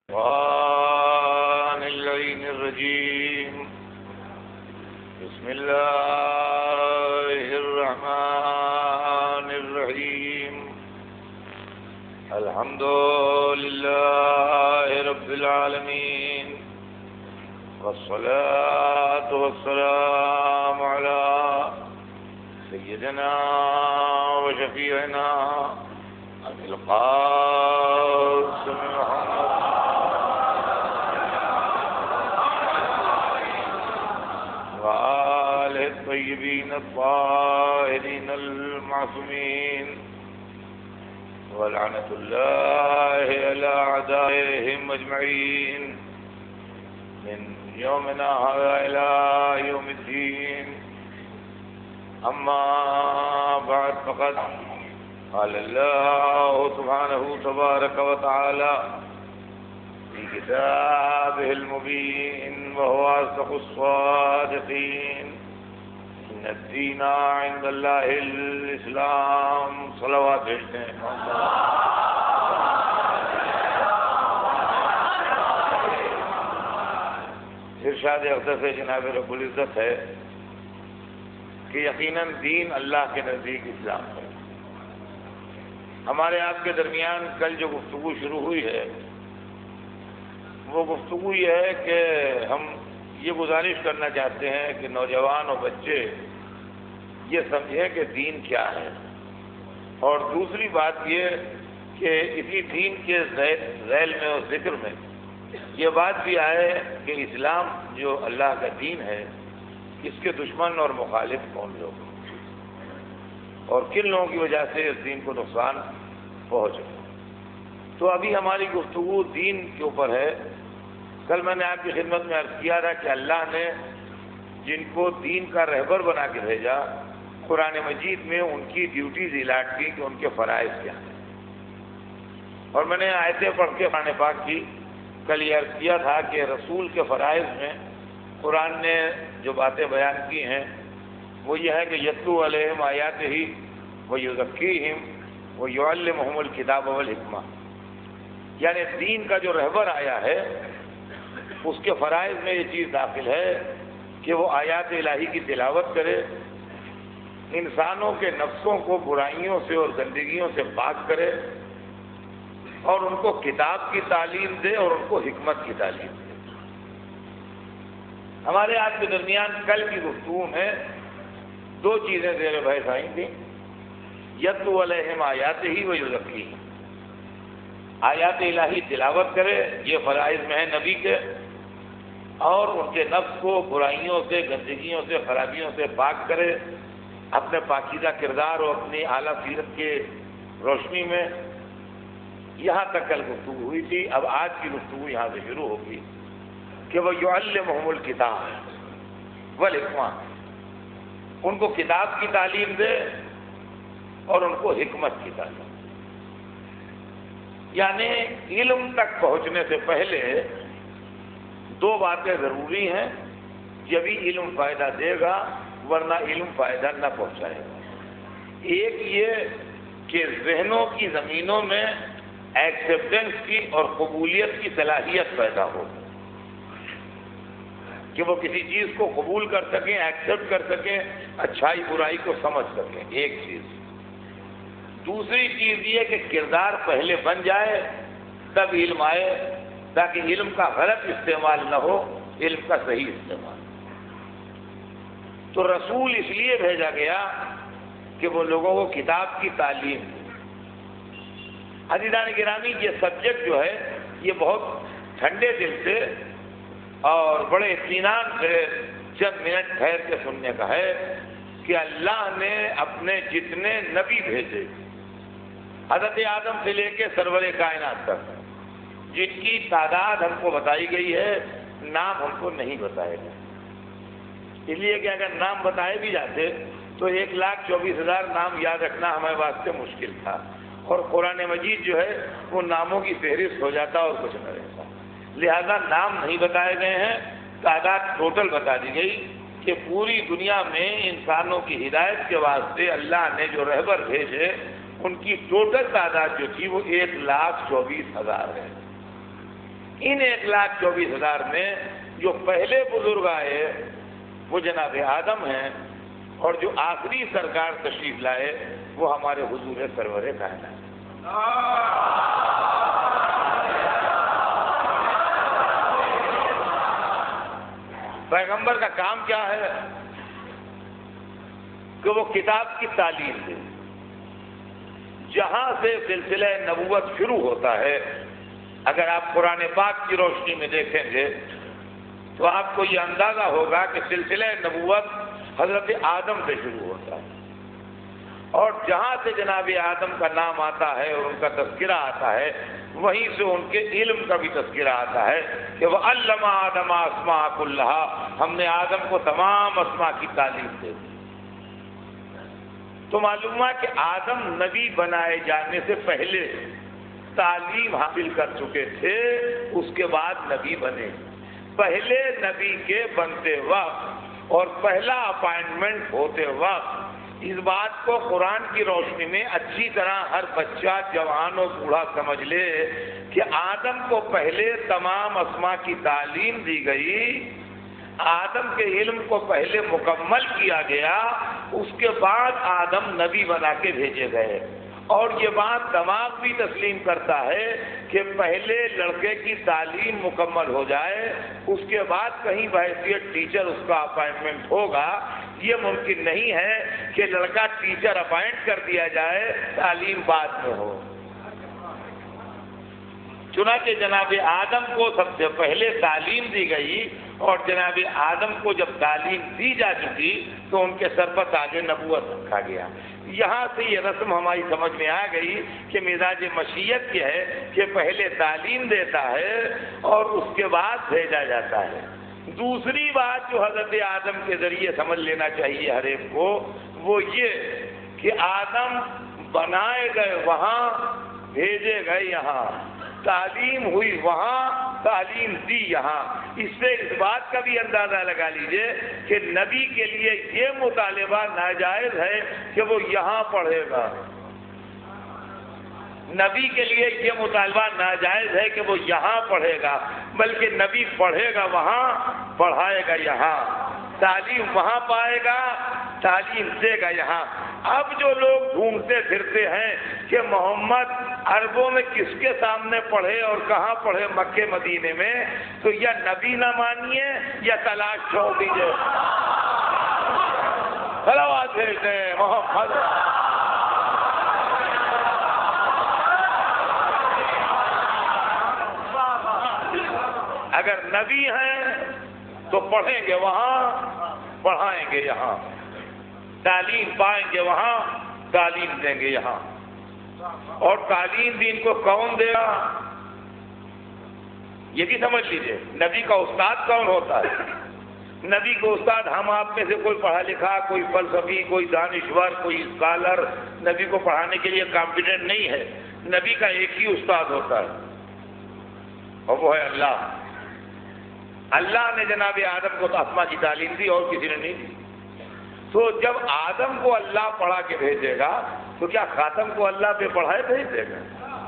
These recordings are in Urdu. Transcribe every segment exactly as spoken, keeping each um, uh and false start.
الشيطان اللعين الرجيم بسم الله الرحمن الرحيم الحمد لله رب العالمين والصلاة والسلام على سيدنا وشفيعنا أبي القاسم محمد وآله الطيبين الطاهرين المعصومين ولعنة الله على أعدائهم أجمعين من يومنا هذا إلى يوم الدين. أما بعد فقد قال الله سبحانه تبارك وتعالى في كتابه المبين وهو أصدق الصادقين إن الدين عند الله الإسلام. صلوات بھیجتے ہیں. ارشاد اقدس جناب رب العزت ہے کہ یقیناً دین اللہ کے نزدیک اسلام ہے. ہمارے آپ کے درمیان کل جو گفتگو شروع ہوئی ہے وہ گفتگو یہ ہے کہ ہم یہ گزارش کرنا چاہتے ہیں کہ نوجوان اور بچے یہ سمجھیں کہ دین کیا ہے، اور دوسری بات یہ کہ اسی دین کے ذیل میں اور ذکر میں یہ بات بھی آئے کہ اسلام جو اللہ کا دین ہے اس کے دشمن اور مخالف کون لوگ ہیں اور کن لوگوں کی وجہ سے اس دین کو نقصان پہنچے. تو ابھی ہماری گفتگو دین کے اوپر ہے. کل میں نے آپ کی خدمت میں عرض کیا تھا کہ اللہ نے جن کو دین کا رہبر بنا کے بھیجا قرآن مجید میں ان کی ڈیوٹیز الاٹ کی کہ ان کے فرائض کیا ہیں، اور میں نے آیتیں پڑھ کے قرآن پاک کی کل یہ عرض کیا تھا کہ رسول کے فرائض میں قرآن نے جو باتیں بیان کی ہیں وہ یہ ہے کہ یتلو علیہم آیاتہ ویزکیہم ویعلمہم الکتاب والحکمہ، یعنی دین کا جو رہبر آیا ہے اس کے فرائض میں یہ چیز داخل ہے کہ وہ آیات الہی کی تلاوت کرے، انسانوں کے نفسوں کو برائیوں سے اور گندگیوں سے پاک کرے، اور ان کو کتاب کی تعلیم دے اور ان کو حکمت کی تعلیم دے. ہمارے آج کے درمیان کل کی گفتگو میں دو چیزیں زیر بحث آئی تھیں. یتلو علیہم آیاتہ ویزکیہم، آیات الہی تلاوت کرے، یہ فرائض میں ہے نبی کے، اور ان کے نفس کو برائیوں سے گندگیوں سے خرابیوں سے پاک کرے اپنے پاکیزہ کردار اور اپنی اعلیٰ سیرت کے روشنی میں. یہاں تک کل گفتگو ہوئی تھی. اب آج کی گفتگو یہاں سے شروع ہوگی کہ وہ یعلمہم الکتاب والحکمہ، ان کو کتاب کی تعلیم دے اور ان کو حکمت کی تعلیم دے. یعنی علم تک پہنچنے سے پہلے دو باتیں ضروری ہیں، جبھی علم فائدہ دے گا ورنہ علم فائدہ نہ پہنچائے گا. ایک یہ کہ ذہنوں کی زمینوں میں ایکسیپٹنس کی اور قبولیت کی صلاحیت پیدا ہو کہ وہ کسی چیز کو قبول کر سکیں، ایکسیپٹ کر سکیں، اچھائی برائی کو سمجھ سکیں. ایک چیز. دوسری چیز یہ کہ کردار پہلے بن جائے تب علم آئے، تاکہ علم کا غلط استعمال نہ ہو، علم کا صحیح استعمال. تو رسول اس لیے بھیجا گیا کہ وہ لوگوں کو کتاب کی تعلیم دے. عزیزان گرامی، یہ سبجیکٹ جو ہے یہ بہت ٹھنڈے دل سے اور بڑے اطمینان سے چند منٹ ٹھہر کے سننے کا ہے کہ اللہ نے اپنے جتنے نبی بھیجے حضرت آدم سے لے کے سرور کائنات تک، جن کی تعداد ہم کو بتائی گئی ہے، نام ہم کو نہیں بتائے گئے. اس لیے کہ اگر نام بتائے بھی جاتے تو ایک لاکھ چوبیس ہزار نام یاد رکھنا ہمارے واسطے مشکل تھا، اور قرآن مجید جو ہے وہ ناموں کی فہرست ہو جاتا اور کچھ نہ رہتا. لہذا نام نہیں بتائے گئے ہیں، تعداد ٹوٹل بتا دی گئی کہ پوری دنیا میں انسانوں کی ہدایت کے واسطے اللہ نے جو رہبر بھیجے ان کی ٹوٹل تعداد جو تھی وہ ایک لاکھ چوبیس ہزار ہے. ان ایک لاکھ چوبیس ہزار میں جو پہلے بزرگ آئے وہ جناب آدم ہیں، اور جو آخری سرکار تشریف لائے وہ ہمارے حضور سرور کائنات۔ پیغمبر کا کام کیا ہے کہ وہ کتاب کی تعلیم دے۔ جہاں سے سلسلہ نبوت شروع ہوتا ہے، اگر آپ قرآن پاک کی روشنی میں دیکھیں گے تو آپ کو یہ اندازہ ہوگا کہ سلسلہ نبوت حضرت آدم سے شروع ہوتا ہے، اور جہاں سے جناب آدم کا نام آتا ہے اور ان کا تذکرہ آتا ہے، وہیں سے ان کے علم کا بھی تذکرہ آتا ہے کہ وہ علم آدم اسماء کلھا، ہم نے آدم کو تمام اسماء کی تعلیم دے دی۔ تو معلوم ہوا کہ آدم نبی بنائے جانے سے پہلے تعلیم حاصل کر چکے تھے، اس کے بعد نبی بنے۔ پہلے نبی کے بنتے وقت اور پہلا اپائنٹمنٹ ہوتے وقت اس بات کو قرآن کی روشنی میں اچھی طرح ہر بچہ، جوان و بوڑھا سمجھ لے کہ آدم کو پہلے تمام اسماء کی تعلیم دی گئی، آدم کے علم کو پہلے مکمل کیا گیا، اس کے بعد آدم نبی بنا کے بھیجے گئے۔ اور یہ بات دماغ بھی تسلیم کرتا ہے کہ پہلے لڑکے کی تعلیم مکمل ہو جائے، اس کے بعد کہیں بحیثیت ٹیچر اس کا اپائنٹمنٹ ہوگا۔ یہ ممکن نہیں ہے کہ لڑکا ٹیچر اپائنٹ کر دیا جائے، تعلیم بعد میں ہو۔ چنانچہ جناب آدم کو سب سے پہلے تعلیم دی گئی، اور جناب آدم کو جب تعلیم دی جا چکی تو ان کے سر پر تاج نبوت رکھا گیا۔ یہاں سے یہ رسم ہماری سمجھ میں آ گئی کہ مزاج مشیت یہ ہے کہ پہلے تعلیم دیتا ہے اور اس کے بعد بھیجا جاتا ہے۔ دوسری بات جو حضرت آدم کے ذریعے سمجھ لینا چاہیے ہر ایک کو، وہ یہ کہ آدم بنائے گئے وہاں، بھیجے گئے یہاں، تعلیم ہوئی وہاں، تعلیم دی یہاں۔ اس سے اس بات کا بھی اندازہ لگا لیجئے کہ نبی کے لیے یہ مطالبہ ناجائز ہے کہ وہ یہاں پڑھے گا، نبی کے لیے یہ مطالبہ ناجائز ہے کہ وہ یہاں پڑھے گا، بلکہ نبی پڑھے گا وہاں، پڑھائے گا یہاں، تعلیم وہاں پائے گا، تعلیم دے گا یہاں۔ اب جو لوگ ڈھونڈتے پھرتے ہیں کہ محمد عربوں میں کس کے سامنے پڑھے اور کہاں پڑھے، مکے مدینے میں، تو یا نبی نہ مانیے یا تلاش چھوڑ دیجیے۔ صلوات بھیجتے ہیں محمد۔ اگر نبی ہیں تو پڑھیں گے وہاں، پڑھائیں گے یہاں، تعلیم پائیں گے وہاں، تعلیم دیں گے یہاں۔ اور تعلیم دین کو کون دے گا یہ بھی سمجھ لیجئے۔ نبی کا استاد کون ہوتا ہے؟ نبی کو استاد ہم آپ میں سے کوئی پڑھا لکھا، کوئی فلسفی، کوئی دانشور، کوئی اسکالر نبی کو پڑھانے کے لیے کمپیٹنٹ نہیں ہے۔ نبی کا ایک ہی استاد ہوتا ہے اور وہ ہے اللہ۔ اللہ نے جناب آدم کو اسماء کی تعلیم دی اور کسی نے نہیں دی۔ تو جب آدم کو اللہ پڑھا کے بھیجے گا تو کیا خاتم کو اللہ پہ پڑھائے بھیج دے گا؟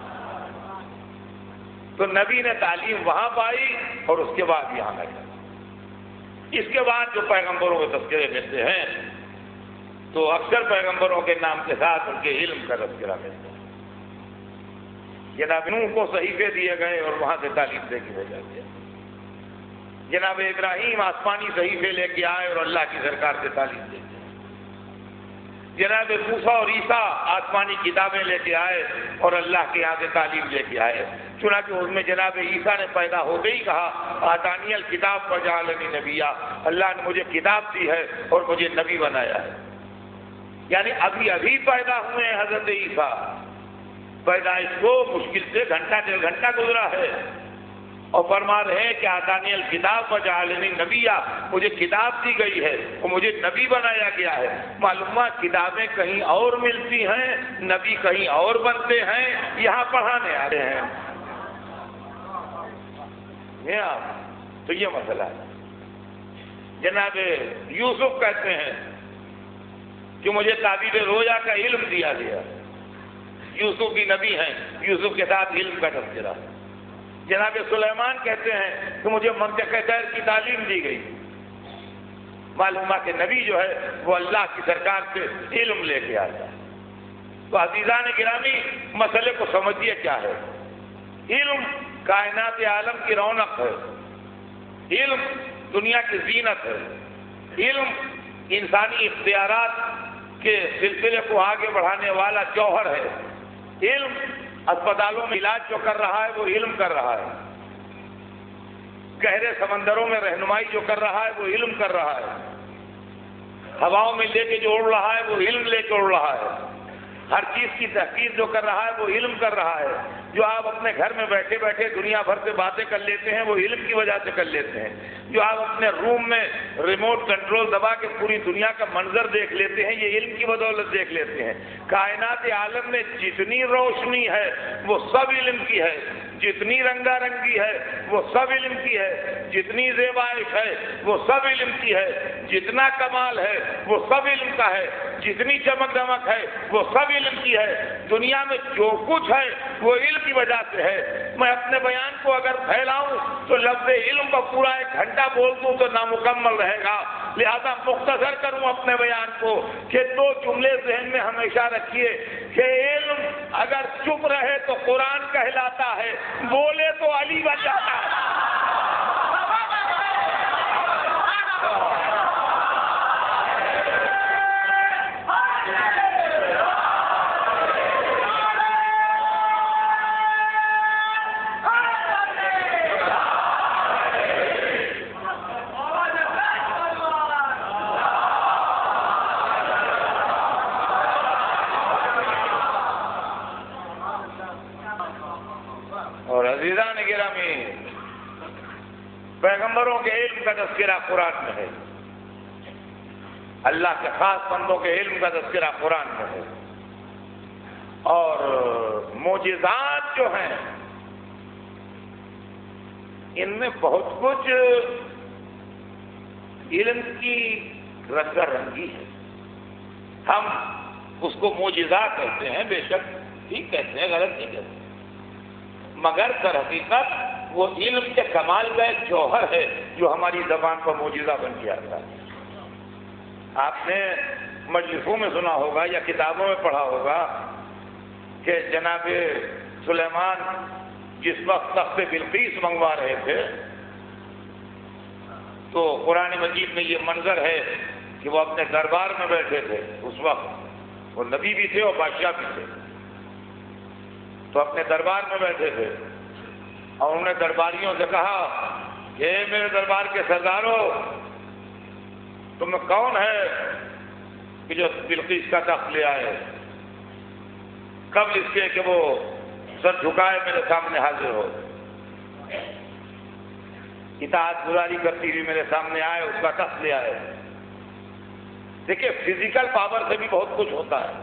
تو نبی نے تعلیم وہاں پائی اور اس کے بعد یہاں آئی۔ اس کے بعد جو پیغمبروں کے تذکرے ملتے ہیں تو اکثر پیغمبروں کے نام کے ساتھ ان کے علم کا تذکرہ ملتا ہے۔ جناب نوح کو صحیفے دیے گئے اور وہاں سے تعلیم دے کے بھیجا گیا۔ جناب ابراہیم آسمانی صحیفے لے کے آئے اور اللہ کی سرکار سے تعلیم دے کے۔ جناب موسیٰ اور عیسیٰ آسمانی کتابیں لے کے آئے اور اللہ کے یہاں سے تعلیم لے کے آئے۔ چنانچہ اس میں جناب عیسیٰ نے پیدا ہوتے ہی کہا آتانی الکتاب وجعلنی نبیا، اللہ نے مجھے کتاب دی ہے اور مجھے نبی بنایا ہے۔ یعنی ابھی ابھی پیدا ہوئے ہیں حضرت عیسیٰ، پیدائش کو مشکل سے گھنٹہ ڈیڑھ گھنٹہ گزرا ہے، اور فرما رہے ہیں کہ آتانی الکتاب وجعلنی نبیا، مجھے کتاب دی گئی ہے اور مجھے نبی بنایا گیا ہے۔ معلومہ کتابیں کہیں اور ملتی ہیں، نبی کہیں اور بنتے ہیں، یہاں پڑھانے آتے ہیں۔ تو یہ مسئلہ ہے۔ جناب یوسف کہتے ہیں کہ مجھے تعبیر رویا کا علم دیا گیا۔ یوسف بھی نبی ہیں، یوسف کے ساتھ علم کا تذکرہ ہے۔ جناب سلیمان کہتے ہیں کہ مجھے منطق طیر کی تعلیم دی گئی. معلوم ہے کہ نبی جو ہے وہ اللہ کی سرکار سے علم لے کے آتا ہے. تو عزیزان گرامی مسئلے کو سمجھیے کیا ہے. علم کائنات عالم کی رونق ہے. علم دنیا کی زینت ہے. علم انسانی اختیارات کے سلسلے کو آگے بڑھانے والا جوہر ہے. علم اسپتالوں میں علاج جو کر رہا ہے وہ علم کر رہا ہے. گہرے سمندروں میں رہنمائی جو کر رہا ہے وہ علم کر رہا ہے. ہواؤں میں لے کے جو اڑ رہا ہے وہ علم لے کے اڑ رہا ہے. ہر چیز کی تحقیق جو کر رہا ہے وہ علم کر رہا ہے. جو آپ اپنے گھر میں بیٹھے بیٹھے دنیا بھر سے باتیں کر لیتے ہیں وہ علم کی وجہ سے کر لیتے ہیں. جو آپ اپنے روم میں ریموٹ کنٹرول دبا کے پوری دنیا کا منظر دیکھ لیتے ہیں یہ علم کی بدولت دیکھ لیتے ہیں. کائنات عالم میں جتنی روشنی ہے وہ سب علم کی ہے. جتنی رنگا رنگی ہے وہ سب علم کی ہے. جتنی زیبائش ہے وہ سب علم کی ہے. جتنا کمال ہے وہ سب علم کا ہے. جتنی چمک دمک ہے وہ سب علم کی ہے. دنیا میں جو کچھ ہے وہ علم کی وجہ سے ہے. میں اپنے بیان کو اگر پھیلاؤں تو لفظ علم کا پورا ایک گھنٹہ بول دوں تو نامکمل رہے گا. لہذا مختصر کروں اپنے بیان کو کہ دو جملے ذہن میں ہمیشہ رکھیے کہ علم اگر چپ رہے تو قرآن کہلاتا ہے, بولے تو علی بن جاتا ہے. عزیزان گرامی پیغمبروں کے علم کا تذکرہ قرآن میں ہے. اللہ کے خاص بندوں کے علم کا تذکرہ قرآن میں ہے. اور معجزات جو ہیں ان میں بہت کچھ علم کی رنگ رنگی ہے. ہم اس کو معجزات کہتے ہیں, بے شک ٹھیک کہتے ہیں, غلط نہیں کہتے, مگر در حقیقت وہ علم کے کمال کا ایک جوہر ہے جو ہماری زبان پر معجزہ بن کے آتا ہے. آپ نے مجلسوں میں سنا ہوگا یا کتابوں میں پڑھا ہوگا کہ جناب سلیمان جس وقت تخت بلقیس منگوا رہے تھے تو قرآن مجید میں یہ منظر ہے کہ وہ اپنے دربار میں بیٹھے تھے. اس وقت وہ نبی بھی تھے اور بادشاہ بھی تھے. تو اپنے دربار میں بیٹھے تھے اور انہوں نے درباریوں سے کہا کہ میرے دربار کے سرداروں, تم کون ہے کہ جو بلقیس کا تخت لے آئے؟ قبل اس کے کہ وہ سر جھکائے میرے سامنے حاضر ہو, اطاعت گزاری کرتی ہوئی میرے سامنے آئے, اس کا تخت لے آئے. دیکھیے فزیکل پاور سے بھی بہت کچھ ہوتا ہے.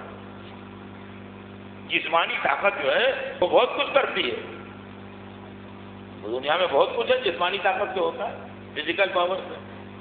جسمانی طاقت جو ہے وہ بہت کچھ کرتی ہے. دنیا میں بہت کچھ ہے جسمانی طاقت سے ہوتا ہے, فزیکل پاور سے.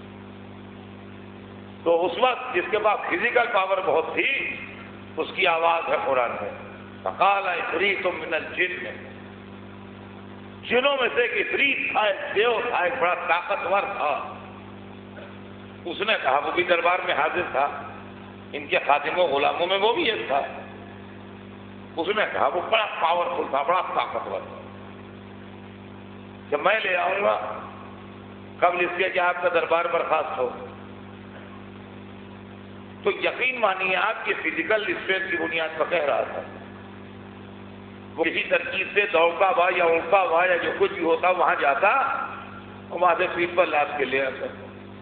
تو اس وقت جس کے پاس فزیکل پاور بہت تھی اس کی آواز ہے قرآن میں, فقال عفریت من الجن, جنوں میں سے ایک عفریت تھا, ایک دیو تھا, ایک بڑا طاقتور تھا. اس نے کہا, وہ بھی دربار میں حاضر تھا, ان کے خادموں غلاموں میں وہ بھی ایک تھا. اس نے کہا, وہ بڑا پاورفل تھا, بڑا طاقتور تھا, کہ میں لے آؤں گا قبل اس کے کہ آپ کا دربار برخاست ہو. تو یقین مانیے آپ کی فزیکل اسٹرینتھ کی بنیاد پر کہہ رہا تھا. وہ کسی ترکیب سے دوڑتا ہوا یا اڑتا ہوا یا جو کچھ بھی ہوتا وہاں جاتا اور وہاں سے پیٹ پر لاد کے لے آتا.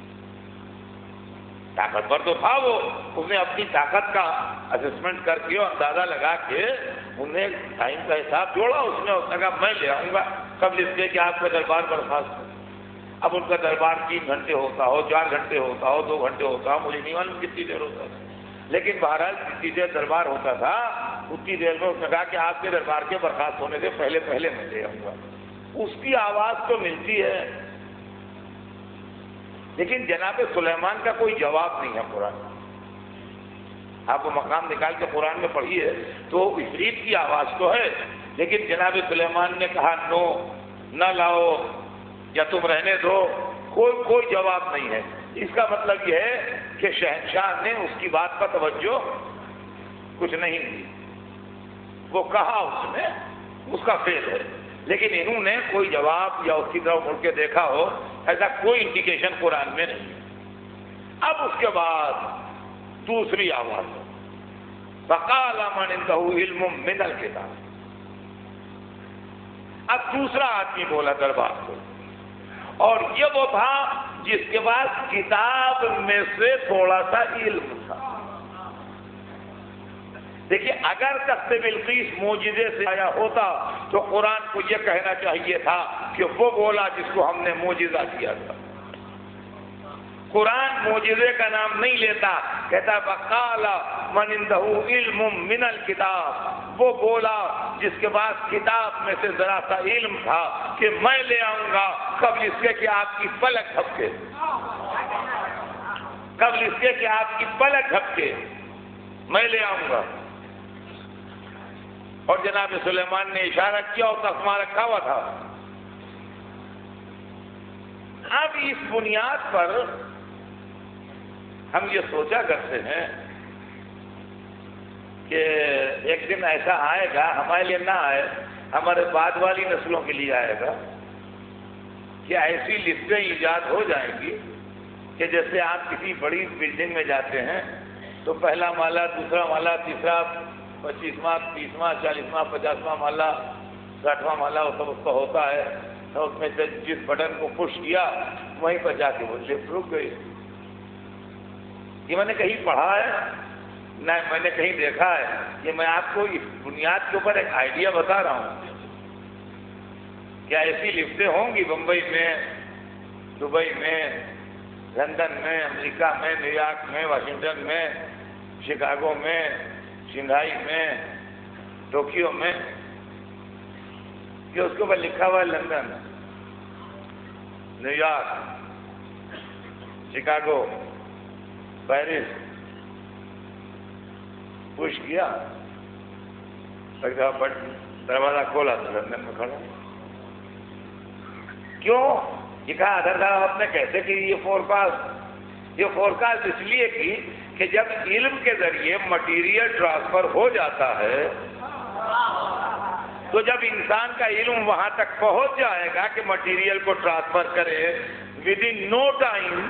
طاقتور تو تھا وہ, اس نے اپنی طاقت کا اسسمنٹ کر کے اور اندازہ لگا کے انہیں ٹائم کا حساب جوڑا. اس نے اس نے کہا میں لے آؤں گا قبل اس کے کہ آپ کا دربار برخاست ہو. اب ان کا دربار تین گھنٹے ہوتا ہو, چار گھنٹے ہوتا ہو, دو گھنٹے ہوتا ہو, مجھے نہیں معلوم کتنی دیر ہوتا تھا, لیکن بہرحال جتنی دیر دربار ہوتا تھا اتنی دیر میں اس نے کہا کہ آپ کے دربار کے برخاست ہونے سے پہلے پہلے میں لے آؤں گا. اس کی آواز تو ملتی ہے لیکن جناب سلیمان کا کوئی جواب نہیں ہے قرآن. آپ وہ مقام نکال کے قرآن میں پڑھیے تو عفریت کی آواز تو ہے, لیکن جناب سلیمان نے کہا نو, نہ لاؤ یا تم رہنے دو، کوئی کوئی جواب نہیں ہے۔ اس کا مطلب یہ ہے کہ شہنشاہ نے اس کی بات پر توجہ کچھ نہیں دی، وہ کہا اس نے، اس کا فعل ہے، لیکن انہوں نے کوئی جواب یا اس کی طرف مڑ کے دیکھا ہو ایسا کوئی انڈیکیشن قرآن میں نہیں۔ اب اس کے بعد دوسری آواز، فقال من عنده علم من الکتاب، اب دوسرا آدمی بولا دربار کو، اور یہ وہ تھا جس کے پاس کتاب میں سے تھوڑا سا علم تھا۔ دیکھیے اگر تخت بلقیس معجزے سے آیا ہوتا تو قرآن کو یہ کہنا چاہیے تھا کہ وہ بولا جس کو ہم نے معجزہ کیا تھا۔ قرآن معجزے کا نام نہیں لیتا، کہتا وقال من عنده علم من الکتاب، وہ بولا جس کے پاس کتاب میں سے ذرا سا علم تھا کہ میں لے آؤں گا قبل اس کے کہ آپ کی پلک جھپکے، قبل اس کے کہ آپ کی پلک جھپکے میں لے آؤں گا۔ اور جناب سلیمان نے اشارہ کیا اور تسمہ رکھا ہوا تھا۔ اب اس بنیاد پر ہم یہ سوچا کرتے ہیں کہ ایک دن ایسا آئے گا، ہمارے لیے نہ آئے، ہمارے بعد والی نسلوں کے لیے آئے گا کہ ایسی لسٹیں ایجاد ہو جائیں گی کہ جیسے آپ کسی بڑی بلڈنگ میں جاتے ہیں تو پہلا مالا، دوسرا مالا، تیسرا، پچیسواں، تیسواں، چالیسواں، پچاسواں مالا، ساٹھواں مالا، وہ سب اس کا ہوتا ہے، تو اس میں جس بٹن کو پش کیا وہیں پر جا کے وہ لفٹ رک گئی۔ یہ میں نے کہیں پڑھا ہے نہ میں نے کہیں دیکھا ہے، یہ میں آپ کو اس بنیاد کے اوپر ایک آئیڈیا بتا رہا ہوں۔ کیا ایسی لفٹیں ہوں گی بمبئی میں، دبئی میں، لندن میں، امریکہ میں، نیو یارک میں، واشنگٹن میں، شکاگو میں، شنگھائی میں، ٹوکیو میں، کہ اس کے اوپر لکھا ہوا ہے London, New York, Chicago, Paris, push کیا، دروازہ کھولا تو لندن میں کھڑا۔ کیوں؟ یہ کہا ادھر صاحب آپ نے کیسے کی یہ فور کاسٹ؟ یہ فور کاسٹ اس لیے کی کہ جب علم کے ذریعے مٹیریل ٹرانسفر ہو جاتا ہے تو جب انسان کا علم وہاں تک پہنچ جائے گا کہ مٹیریل کو ٹرانسفر کرے within no time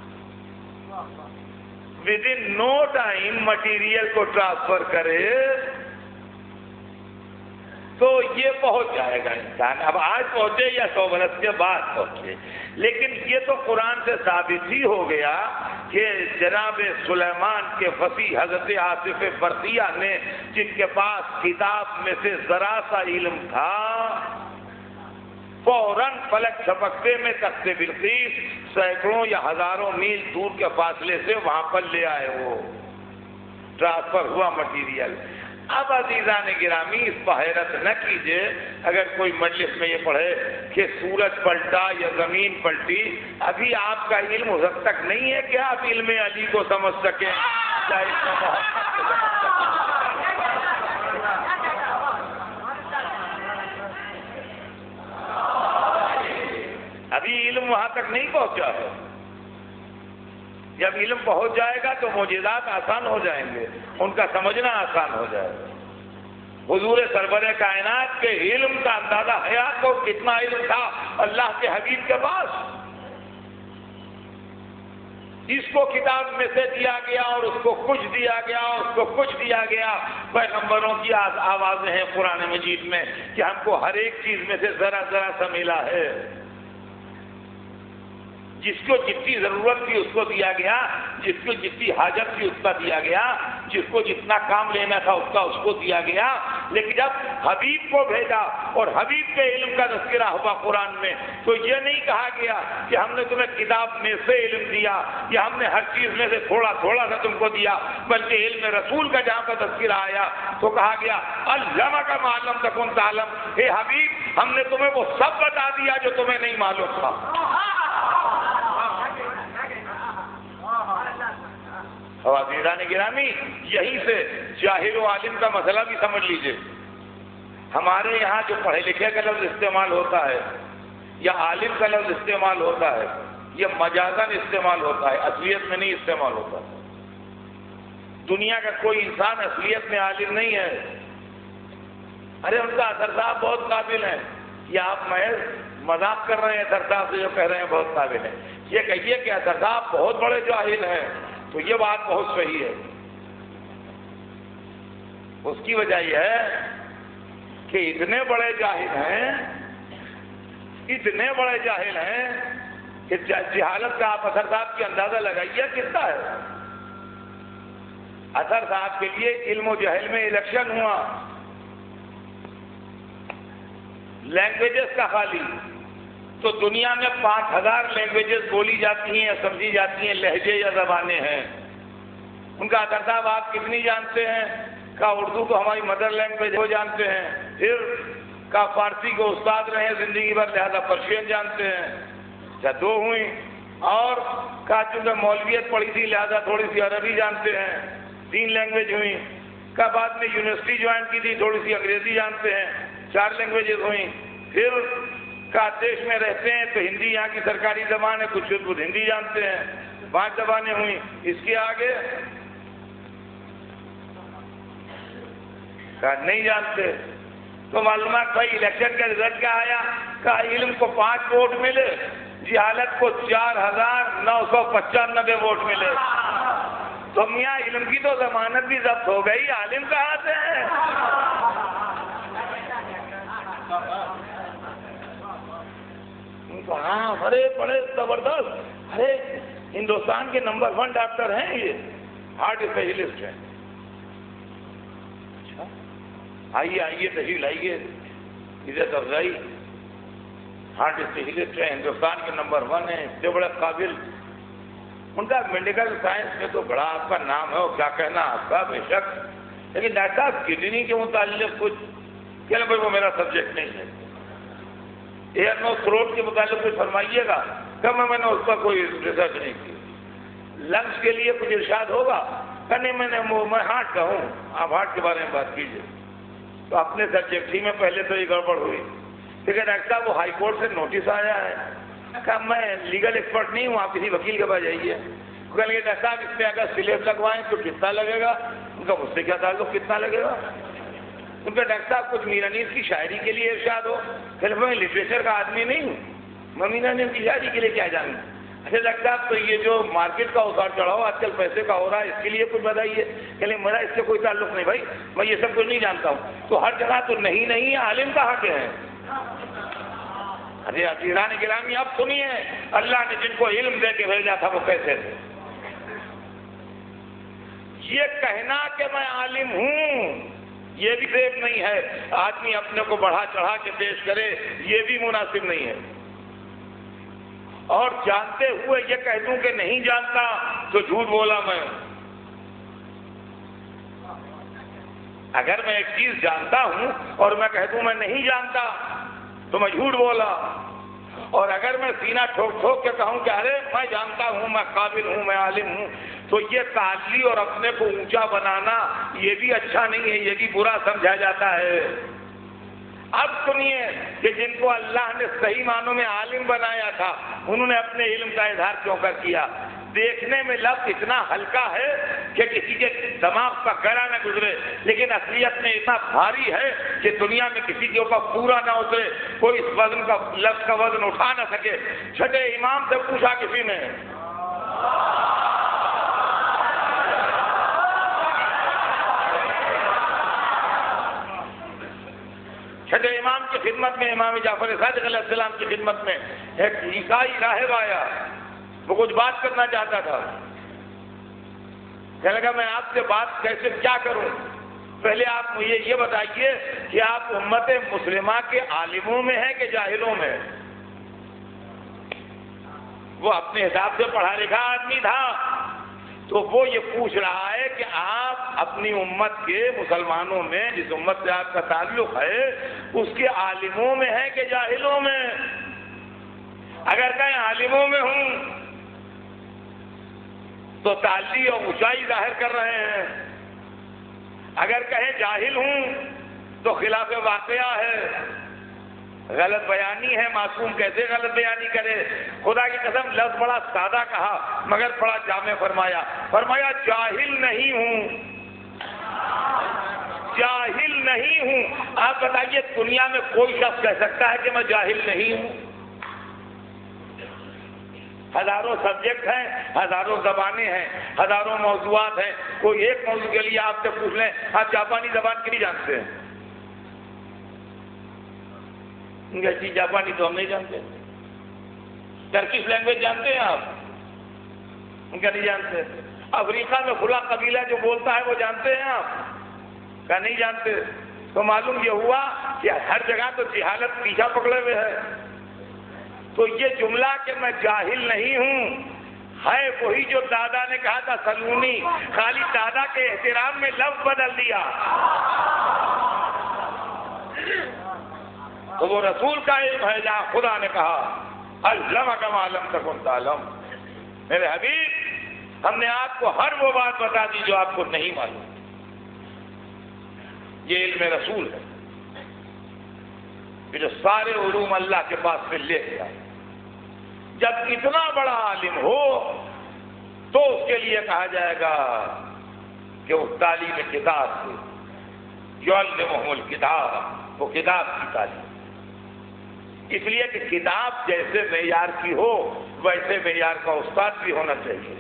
within no time material کو ٹرانسفر کرے تو یہ پہنچ جائے گا انسان۔ اب آج پہنچے یا سو برس کے بعد پہنچے، لیکن یہ تو قرآن سے ثابت ہی ہو گیا کہ جناب سلیمان کے فصیح حضرت آصف برقیہ نے جن کے پاس کتاب میں سے ذرا سا علم تھا، فوراً فلک جھپکتے میں تخت بلقیس سینکڑوں یا ہزاروں میل دور کے فاصلے سے وہاں پر لے آئے، وہ ٹرانسفر ہوا مٹیریل۔ اب عزیزان گرامی اس پر حیرت نہ کیجئے اگر کوئی مجلس میں یہ پڑھے کہ سورج پلٹا یا زمین پلٹی، ابھی آپ کا علم اس حد تک نہیں ہے کہ آپ علم علی کو سمجھ سکیں، چاہے اس کا محمد کو سمجھ سکیں۔ ابھی علم وہاں تک نہیں پہنچا ہے۔ جب علم پہنچ جائے گا تو معجزات آسان ہو جائیں گے، ان کا سمجھنا آسان ہو جائے گا۔ حضور سرور کائنات کے علم کا اندازہ ہے آپ کو کتنا علم تھا اللہ کے حبیب کے پاس، جس کو کتاب میں سے دیا گیا اور اس کو کچھ دیا گیا اور اس کو کچھ دیا گیا۔ پیغمبروں کی آوازیں ہیں قرآن مجید میں کہ ہم کو ہر ایک چیز میں سے ذرا ذرا سا ملا ہے، جس کو جتنی ضرورت تھی اس کو دیا گیا، جس کو جتنی حاجت تھی اس کا دیا گیا، جس کو جتنا کام لینا تھا اس کا اس کو دیا گیا۔ لیکن جب حبیب کو بھیجا اور حبیب کے علم کا تذکرہ ہوا قرآن میں تو یہ نہیں کہا گیا کہ ہم نے تمہیں کتاب میں سے علم دیا یا ہم نے ہر چیز میں سے تھوڑا تھوڑا سا تم کو دیا، بلکہ علم رسول کا جہاں پر تذکرہ آیا تو کہا گیا علمک ما لم تکن تعلم، اے حبیب ہم نے تمہیں وہ سب بتا دیا جو تمہیں نہیں معلوم تھا۔ اور عزیزان گرامی یہیں سے جاہل و عالم کا مسئلہ بھی سمجھ لیجئے۔ ہمارے یہاں جو پڑھے لکھے کا لفظ استعمال ہوتا ہے یا عالم کا لفظ استعمال ہوتا ہے یہ مجازن استعمال ہوتا ہے، اصلیت میں نہیں استعمال ہوتا۔ دنیا کا کوئی انسان اصلیت میں عالم نہیں ہے۔ ارے ان کا اثر صاحب بہت قابل ہیں، یہ آپ محض مذاق کر رہے ہیں اثر صاحب سے جو کہہ رہے ہیں بہت قابل ہیں، یہ کہیے کہ اثر صاحب بہت بڑے جاہل ہیں تو یہ بات بہت صحیح ہے۔ اس کی وجہ یہ ہے کہ اتنے بڑے جاہل ہیں، اتنے بڑے جاہل ہیں کہ جہالت کا آپ اثر صاحب کی اندازہ لگائیے کتنا ہے۔ اثر صاحب کے لیے علم و جہل میں الیکشن ہوا، لینگویجز کا خالی تو دنیا میں پانچ ہزار لینگویجز بولی جاتی ہیں یا سمجھی جاتی ہیں، لہجے یا زبانیں ہیں۔ ان کا اثر صاحب آپ کتنی جانتے ہیں؟ کا اردو کو ہماری مدر لینگویج وہ جانتے ہیں، پھر کا فارسی کو استاد رہے ہیں زندگی بھر لہذا پرشین جانتے ہیں، اچھا دو ہوئی، اور کا چونکہ مولویت پڑھی تھی لہذا تھوڑی سی عربی جانتے ہیں، تین لینگویج ہوئی، کا بعد میں یونیورسٹی جوائن کی تھی تھوڑی سی انگریزی جانتے ہیں، چار لینگویجز ہوئی، پھر کا دیش میں رہتے ہیں تو ہندی یہاں کی سرکاری زبان ہے، کچھ کچھ ہندی جانتے ہیں، پانچ زبانیں ہوئی۔ اس کے آگے کا نہیں جانتے تو معلومات بھائی الیکشن کا رزلٹ کیا آیا؟ کا علم کو پانچ ووٹ ملے، جہالت کو چار ہزار نو سو پچانوے ووٹ ملے۔ تو میاں علم کی تو ضمانت بھی ضبط ہو گئی، عالم کہاں سے ہے؟ ہاں بڑے بڑے زبردست، ارے ہندوستان کے نمبر ون ڈاکٹر ہیں، یہ ہارٹ اسپیشلسٹ ہیں۔ اچھا آئیے آئیے تشریف لائیے، عزت افزائی، ہارٹ اسپیشلسٹ ہیں، ہندوستان کے نمبر ون ہیں، اتنے بڑے قابل۔ ان کا میڈیکل سائنس میں تو بڑا آپ کا نام ہے اور کیا کہنا آپ کا، بے شک، لیکن ڈاکٹر صاحب کڈنی کے متعلق کچھ کہنا بھائی وہ میرا سبجیکٹ نہیں ہے، ایئر نوز تھروٹ کے متعلق کچھ فرمائیے گا، کہ میں نے اس پر کوئی ریسرچ نہیں کی۔ لنگس کے لیے کچھ ارشاد ہوگا، کہ نہیں میں نے میں ہارٹ کا ہوں، آپ ہارٹ کے بارے میں بات کیجیے۔ تو اپنے سبجیکٹ ہی میں پہلے تو یہ گڑبڑ ہوئی، لیکن ڈاکٹر صاحب وہ ہائی کورٹ سے نوٹس آیا ہے کہ میں لیگل ایکسپرٹ نہیں ہوں، آپ کسی وکیل کے پاس جائیے۔ کہیں گے ڈاکٹر صاحب اس میں اگر سلیب لگوائیں تو کتنا لگے گا؟ ان کا مجھ سے کیا تعلق کتنا لگے گا؟ ان کا ڈاکٹر صاحب کچھ میرا نیز کی شاعری کے لیے ارشاد ہو، پھر میں لٹریچر کا آدمی نہیں ہوں، میں میرا نیز کی شاعری کے لیے کیا جانوں؟ اچھا ڈاکٹر صاحب تو یہ جو مارکیٹ کا اتار چڑھاؤ آج کل پیسے کا ہو رہا ہے اس کے لیے کچھ بتائیے۔ کہ میرا اس سے کوئی تعلق نہیں بھائی، میں یہ سب کچھ نہیں جانتا ہوں۔ تو ہر جگہ تو نہیں نہیں عالم کہاں کے ہیں؟ ارے عزیزان گرامی اب سنیے، اللہ نے جن کو علم دے کے بھیجا تھا وہ کیسے تھے۔ یہ کہنا کہ میں عالم ہوں یہ بھی عیب نہیں ہے، آدمی اپنے کو بڑھا چڑھا کے پیش کرے یہ بھی مناسب نہیں ہے، اور جانتے ہوئے یہ کہہ دوں کہ نہیں جانتا تو جھوٹ بولا میں۔ اگر میں ایک چیز جانتا ہوں اور میں کہہ دوں میں نہیں جانتا تو میں جھوٹ بولا، اور اگر میں سینہ ٹھوک ٹھوک کے کہوں کہ ارے میں جانتا ہوں، میں قابل ہوں، میں عالم ہوں، تو یہ تعلی اور اپنے کو اونچا بنانا یہ بھی اچھا نہیں ہے، یہ بھی برا سمجھا جاتا ہے۔ اب سنیے کہ جن کو اللہ نے صحیح معنوں میں عالم بنایا تھا انہوں نے اپنے علم کا اظہار کیوں کر کیا؟ دیکھنے میں لفظ اتنا ہلکا ہے کہ کسی کے دماغ کا گرا نہ گزرے، لیکن اصلیت میں اتنا بھاری ہے کہ دنیا میں کسی کے اوپر پورا نہ اترے، کوئی اس وزن کا لفظ کا وزن اٹھا نہ سکے۔ چھٹے امام سے پوچھا کسی نے، چھٹے امام کی خدمت میں، امام جعفر صادق علیہ السلام کی خدمت میں ایک عیسائی راہب آیا، وہ کچھ بات کرنا چاہتا تھا۔ کہنے لگا میں آپ سے بات کیسے کیا کروں؟ پہلے آپ مجھے یہ بتائیے کہ آپ امت مسلمہ کے عالموں میں ہیں کہ جاہلوں میں؟ وہ اپنے حساب سے پڑھا لکھا آدمی تھا، تو وہ یہ پوچھ رہا ہے کہ آپ اپنی امت کے مسلمانوں میں، جس امت سے آپ کا تعلق ہے، اس کے عالموں میں ہیں کہ جاہلوں میں؟ اگر کہیں عالموں میں ہوں تو تعلی اور اونچائی ظاہر کر رہے ہیں، اگر کہیں جاہل ہوں تو خلاف واقعہ ہے۔ غلط بیانی ہے، معصوم کیسے غلط بیانی کرے؟ خدا کی قسم لفظ بڑا سادہ کہا مگر بڑا جامع فرمایا، فرمایا جاہل نہیں ہوں، جاہل نہیں ہوں۔ آپ بتائیے دنیا میں کوئی شخص کہہ سکتا ہے کہ میں جاہل نہیں ہوں؟ ہزاروں سبجیکٹ ہیں، ہزاروں زبانیں ہیں، ہزاروں موضوعات ہیں، کوئی ایک موضوع کے لیے آپ سے پوچھ لیں آپ جاپانی زبان کی نہیں جانتے ہیں؟ انگریزی جاپانی تو ہم نہیں جانتے۔ ٹرکش لینگویج جانتے ہیں آپ؟ ان کا نہیں جانتے۔ افریقہ میں کھلا قبیلہ جو بولتا ہے وہ جانتے ہیں آپ؟ کا نہیں جانتے۔ تو معلوم یہ ہوا کہ ہر جگہ تو جہالت پیچھا پکڑے ہوئے ہے۔ تو یہ جملہ کہ میں جاہل نہیں ہوں ہے وہی جو دادا نے کہا تھا سلونی، خالی دادا کے احترام میں لفظ بدل دیا۔ تو وہ رسول کا علم ہے جہاں خدا نے کہا علمک ما لم تکن تعلم۔ میرے حبیب ہم نے آپ کو ہر وہ بات بتا دی جو آپ کو نہیں معلوم۔ یہ علم رسول ہے کہ جو سارے علوم اللہ کے پاس سے لے گیا۔ جب اتنا بڑا عالم ہو تو اس کے لیے کہا جائے گا کہ وہ تعلیم کتاب سے یعلمہم الکتاب، وہ کتاب کی تعلیم، اس لیے کہ کتاب جیسے معیار کی ہو ویسے معیار کا استاد بھی ہونا چاہیے۔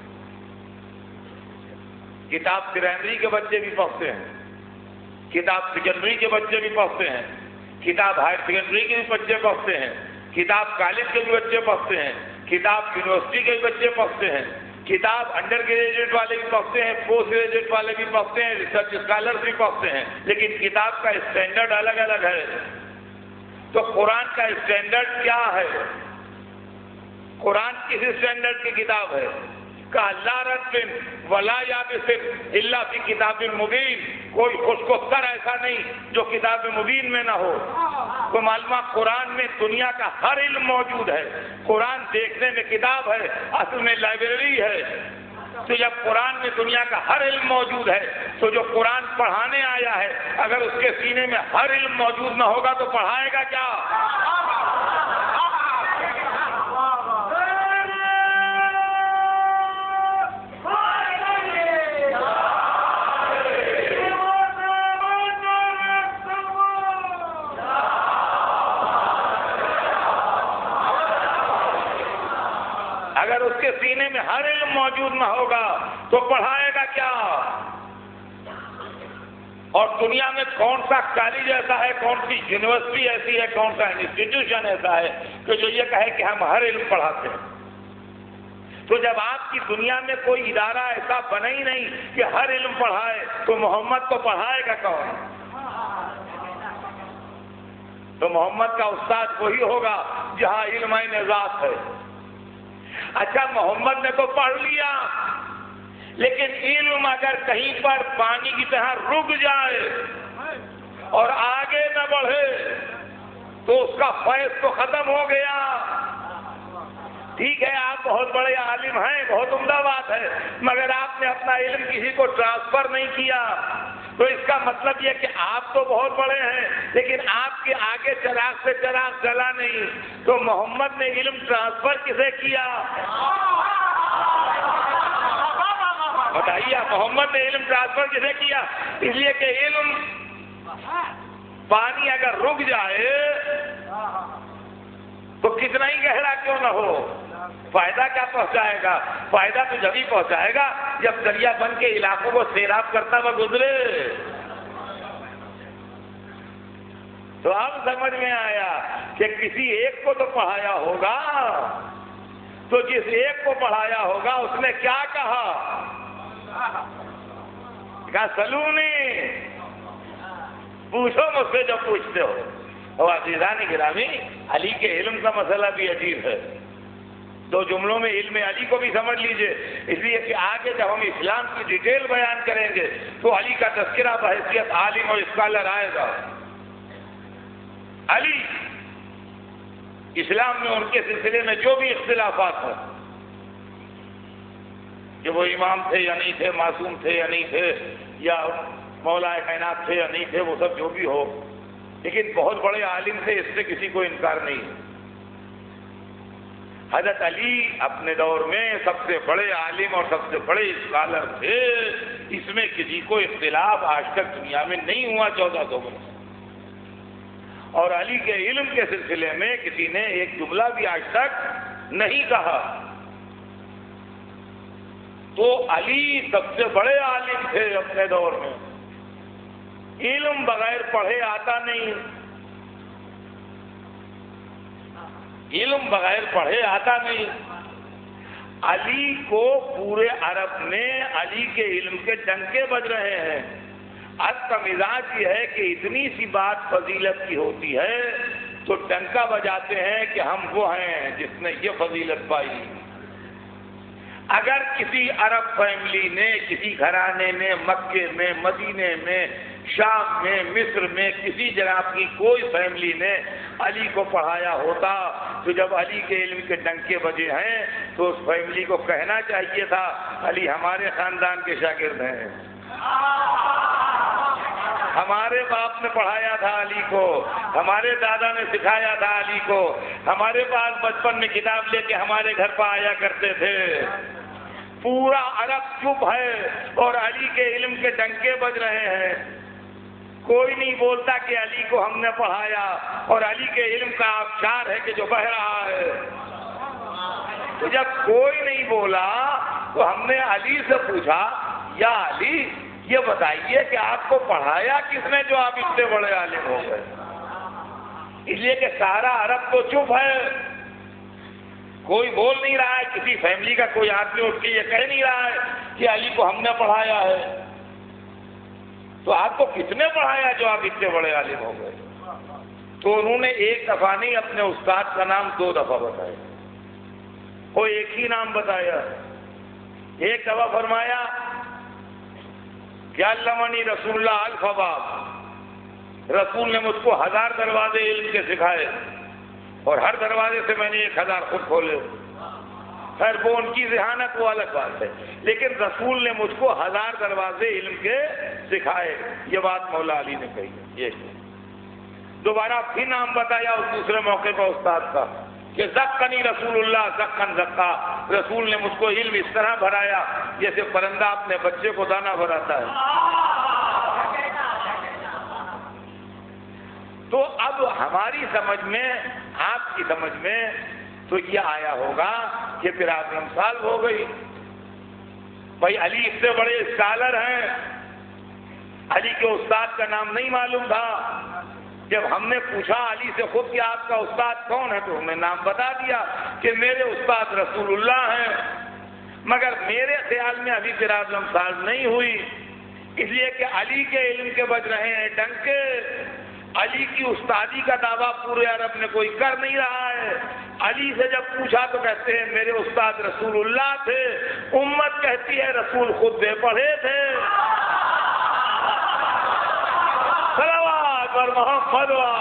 کتاب پرائمری کے بچے بھی پڑھتے ہیں، کتاب سیکنڈری کے بچے بھی پڑھتے ہیں، کتاب ہائر سیکنڈری کے بھی بچے پڑھتے ہیں، کتاب کالج کے بھی بچے پڑھتے ہیں، کتاب یونیورسٹی کے بھی بچے پڑھتے ہیں، کتاب انڈر گریجویٹ والے بھی پڑھتے ہیں، پوسٹ گریجویٹ والے بھی پڑھتے ہیں، ریسرچ اسکالر بھی پڑھتے ہیں، لیکن کتاب کا اسٹینڈرڈ الگ الگ ہے۔ تو قرآن کا اسٹینڈرڈ کیا ہے؟ قرآن کس اسٹینڈرڈ کی کتاب ہے؟ کہ لا رتب ولا یابس الا فی کتاب مبین، کوئی خشک و تر ایسا نہیں جو کتاب مبین میں نہ ہو۔ تو معلومہ قرآن میں دنیا کا ہر علم موجود ہے۔ قرآن دیکھنے میں کتاب ہے، اصل میں لائبریری ہے۔ تو جب قرآن میں دنیا کا ہر علم موجود ہے تو جو قرآن پڑھانے آیا ہے اگر اس کے سینے میں ہر علم موجود نہ ہوگا تو پڑھائے گا کیا؟ اگر اس کے سینے میں ہر علم موجود نہ ہوگا تو پڑھائے گا کیا؟ اور دنیا میں کون سا کالج ایسا ہے، کون سی یونیورسٹی ایسی ہے، کون سا انسٹیٹیوشن ایسا ہے کہ جو یہ کہے کہ ہم ہر علم پڑھاتے ہیں؟ تو جب آپ کی دنیا میں کوئی ادارہ ایسا بنا ہی نہیں کہ ہر علم پڑھائے تو محمد کو پڑھائے گا کون؟ تو محمد کا استاد وہی ہوگا جہاں علم ذات ہے۔ اچھا محمد نے تو پڑھ لیا لیکن علم اگر کہیں پر پانی کی طرح رک جائے اور آگے نہ بڑھے تو اس کا فیض تو ختم ہو گیا۔ ٹھیک ہے آپ بہت بڑے عالم ہیں، بہت عمدہ بات ہے، مگر آپ نے اپنا علم کسی کو ٹرانسفر نہیں کیا، تو اس کا مطلب یہ کہ آپ تو بہت بڑے ہیں لیکن آپ کے آگے چراغ سے چراغ جلا نہیں۔ تو محمد نے علم ٹرانسفر کسے کیا؟ بتائیے محمد نے علم ٹرانسفر کسے کیا؟ اس لیے کہ علم پانی اگر رک جائے تو کتنا ہی گہرا کیوں نہ ہو فائدہ کیا پہنچائے گا؟ فائدہ تو جبھی پہنچائے گا جب دریا بن کے علاقوں کو سیراب کرتا ہوا گزرے۔ تو اب سمجھ میں آیا کہ کسی ایک کو تو پڑھایا ہوگا، تو جس ایک کو پڑھایا ہوگا اس نے کیا کہا؟ کہا سلونی، پوچھو مجھ سے جو پوچھتے ہو۔ اور عزیزان گرامی علی کے علم کا مسئلہ بھی عجیب ہے۔ دو جملوں میں علم علی کو بھی سمجھ لیجئے، اس لیے کہ آگے جب ہم اسلام کی ڈیٹیل بیان کریں گے تو علی کا تذکرہ بحیثیت عالم اور اسکالر آئے گا۔ علی اسلام میں ان کے سلسلے میں جو بھی اختلافات ہیں کہ وہ امام تھے یا نہیں تھے، معصوم تھے یا نہیں تھے، یا مولا کائنات تھے یا نہیں تھے، وہ سب جو بھی ہو، لیکن بہت بڑے عالم تھے، اس سے کسی کو انکار نہیں ہے۔ حضرت علی اپنے دور میں سب سے بڑے عالم اور سب سے بڑے اسکالر تھے، اس میں کسی کو اختلاف آج تک دنیا میں نہیں ہوا چودہ سو برس۔ اور علی کے علم کے سلسلے میں کسی نے ایک جملہ بھی آج تک نہیں کہا۔ تو علی سب سے بڑے عالم تھے اپنے دور میں، علم بغیر پڑھے آتا نہیں، علم بغیر پڑھے آتا نہیں۔ علی کو پورے عرب میں علی کے علم کے ڈنکے بج رہے ہیں۔ آج کا مزاج یہ ہے کہ اتنی سی بات فضیلت کی ہوتی ہے تو ڈنکا بجاتے ہیں کہ ہم وہ ہیں جس نے یہ فضیلت پائی۔ اگر کسی عرب فیملی نے، کسی گھرانے نے، مکے میں، مدینے میں، شام میں، مصر میں کسی جناب کی کوئی فیملی نے علی کو پڑھایا ہوتا تو جب علی کے علم کے ڈنکے بجے ہیں تو اس فیملی کو کہنا چاہیے تھا علی ہمارے خاندان کے شاگرد ہیں، ہمارے باپ نے پڑھایا تھا علی کو، ہمارے دادا نے سکھایا تھا علی کو، ہمارے پاس بچپن میں کتاب لے کے ہمارے گھر پر آیا کرتے تھے۔ پورا عرب چپ ہے اور علی کے علم کے ڈنکے بج رہے ہیں، کوئی نہیں بولتا کہ علی کو ہم نے پڑھایا، اور علی کے علم کا آبشار ہے کہ جو بہہ رہا ہے۔ تو جب کوئی نہیں بولا تو ہم نے علی سے پوچھا، یا علی یہ بتائیے کہ آپ کو پڑھایا کس نے جو آپ اتنے بڑے عالم ہو گئے؟ اس لیے کہ سارا عرب تو چپ ہے، کوئی بول نہیں رہا ہے، کسی فیملی کا کوئی آدمی اٹھ کے یہ کہہ نہیں رہا ہے کہ علی کو ہم نے پڑھایا ہے۔ تو آپ کو کس نے پڑھایا جو آپ اتنے بڑے عالم ہو گئے؟ تو انہوں نے ایک دفعہ نہیں اپنے استاد کا نام دو دفعہ بتایا، وہ ایک ہی نام بتایا۔ ایک دفعہ فرمایا کہ علمنی رسول اللہ الف باب، رسول نے مجھ کو ہزار دروازے علم کے سکھائے اور ہر دروازے سے میں نے ایک ہزار خود کھولے۔ خیر وہ ان کی ذہانت وہ الگ بات ہے، لیکن رسول نے مجھ کو ہزار دروازے علم کے سکھائے، یہ بات مولا علی نے کہی ہے۔ یہ دوبارہ پھر نام بتایا اس دوسرے موقع پر استاد کا کہ زکانی رسول اللہ زکن زکا، رسول نے مجھ کو علم اس طرح بھرایا جیسے پرندہ اپنے بچے کو دانا بھراتا ہے۔ تو اب ہماری سمجھ میں، آپ کی سمجھ میں تو یہ آیا ہوگا کہ پھر پرابلم سالو ہو گئی۔ بھائی علی اس سے بڑے اسکالر ہیں، علی کے استاد کا نام نہیں معلوم تھا۔ جب ہم نے پوچھا علی سے خود کہ آپ کا استاد کون ہے تو ہم نے نام بتا دیا کہ میرے استاد رسول اللہ ہیں، مگر میرے خیال میں ابھی پرابلم سالو نہیں ہوئی، اس لیے کہ علی کے علم کے بج رہے ہیں ڈنکے۔ علی کی استادی کا دعویٰ پورے عرب میں کوئی کر نہیں رہا ہے۔ علی سے جب پوچھا تو کہتے ہیں میرے استاد رسول اللہ تھے، امت کہتی ہے رسول خود بے پڑھے تھے۔ صلوات بر محمد و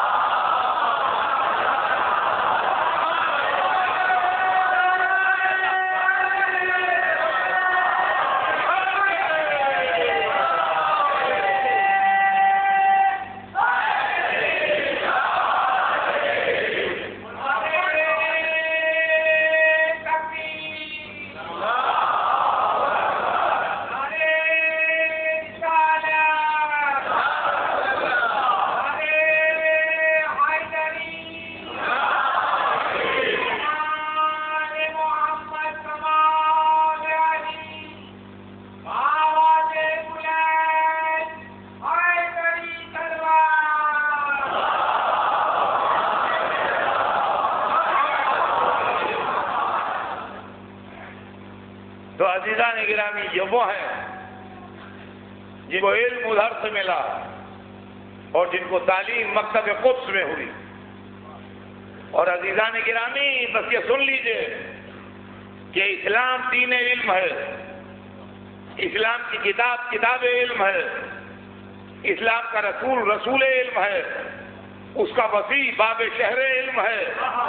تو عزیزان گرامی یہ وہ ہیں جن کو علم ادھر سے ملا اور جن کو تعلیم مکتب قدس میں ہوئی۔ اور عزیزان گرامی بس یہ سن لیجئے کہ اسلام دین علم ہے، اسلام کی کتاب کتاب علم ہے، اسلام کا رسول رسول علم ہے، اس کا وسیع باب شہر علم ہے،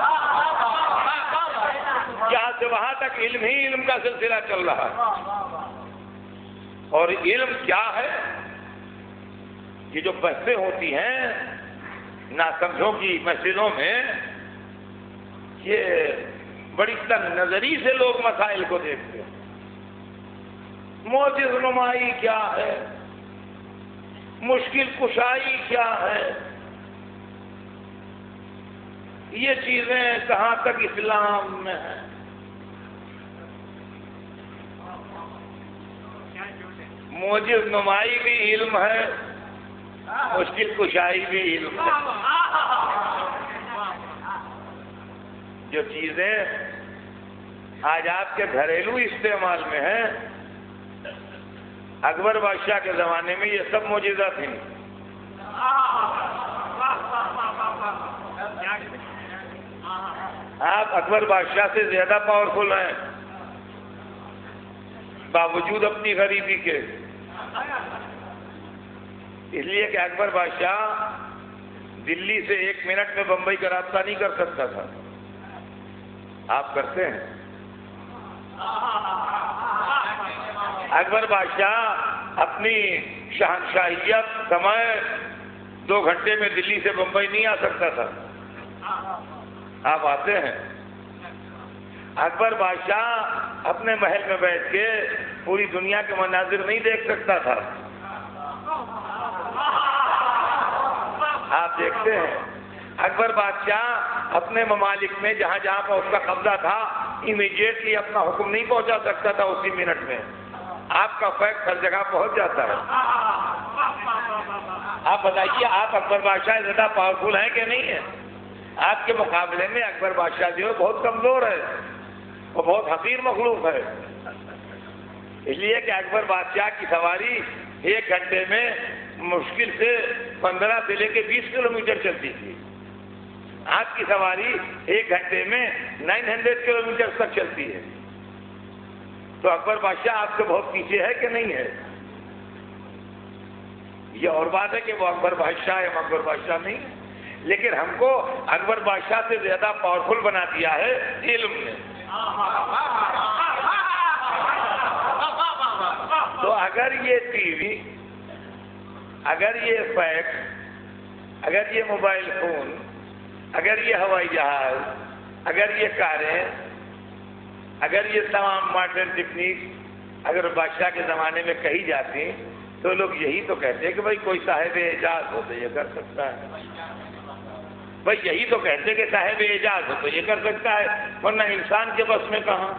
یہاں سے وہاں تک علم ہی علم کا سلسلہ چل رہا ہے۔ اور علم کیا ہے؟ یہ جو بحثیں ہوتی ہیں ناسمجھوں کی مسجدوں میں یہ بڑی تنگ نظری سے لوگ مسائل کو دیکھتے ہیں. معجز نمائی کیا ہے؟ مشکل کشائی کیا ہے؟ یہ چیزیں کہاں تک اسلام میں ہیں؟ معجز نمائی بھی علم ہے، مشکل کشائی بھی علم ہے. جو چیزیں آج آپ کے گھریلو استعمال میں ہیں، اکبر بادشاہ کے زمانے میں یہ سب معجزہ تھیں. آپ اکبر بادشاہ سے زیادہ پاورفل ہیں باوجود اپنی غریبی کے. اس لیے کہ اکبر بادشاہ دلی سے ایک منٹ میں بمبئی کا رابطہ نہیں کر سکتا تھا. آپ کرتے ہیں. اکبر بادشاہ اپنی شہنشاہیت سمائے دو گھنٹے میں دلی سے بمبئی نہیں آ سکتا تھا. آپ آتے ہیں. اکبر بادشاہ اپنے محل میں بیٹھ کے پوری دنیا کے مناظر نہیں دیکھ سکتا تھا. آپ دیکھتے ہیں. اکبر بادشاہ اپنے ممالک میں جہاں جہاں پر اس کا قبضہ تھا امیڈیٹلی اپنا حکم نہیں پہنچا سکتا تھا اسی منٹ میں. آپ کا فیکٹ ہر جگہ پہنچ جاتا ہے. آپ بتائیے آپ اکبر بادشاہ زیادہ پاورفل ہیں کہ نہیں ہیں؟ آپ کے مقابلے میں اکبر بادشاہ جو ہے بہت کمزور ہے، وہ بہت حقیر مخلوق ہے. اس لیے کہ اکبر بادشاہ کی سواری ایک گھنٹے میں مشکل سے پندرہ سے لے کے بیس کلو میٹر چلتی تھی. آپ کی سواری ایک گھنٹے میں نائن ہنڈریڈ کلو میٹر تک چلتی ہے. تو اکبر بادشاہ آپ سے بہت پیچھے ہے کہ نہیں ہے؟ یہ اور بات ہے کہ وہ اکبر بادشاہ ہے، ہم اکبر بادشاہ نہیں. لیکن ہم کو اکبر بادشاہ سے زیادہ پاورفل بنا دیا ہے علم نے. تو اگر یہ ٹی وی، اگر یہ فیکس، اگر یہ موبائل فون، اگر یہ ہوائی جہاز، اگر یہ کاریں، اگر یہ تمام ماڈرن ٹیکنیک اگر بادشاہ کے زمانے میں کہی جاتی تو لوگ یہی تو کہتے ہیں کہ بھائی کوئی صاحب اعجاز ہو تو یہ کر سکتا ہے. بھائی یہی تو کہتے کہ صاحب اعجاز ہو تو یہ کر سکتا ہے، ورنہ انسان کے بس میں کہاں.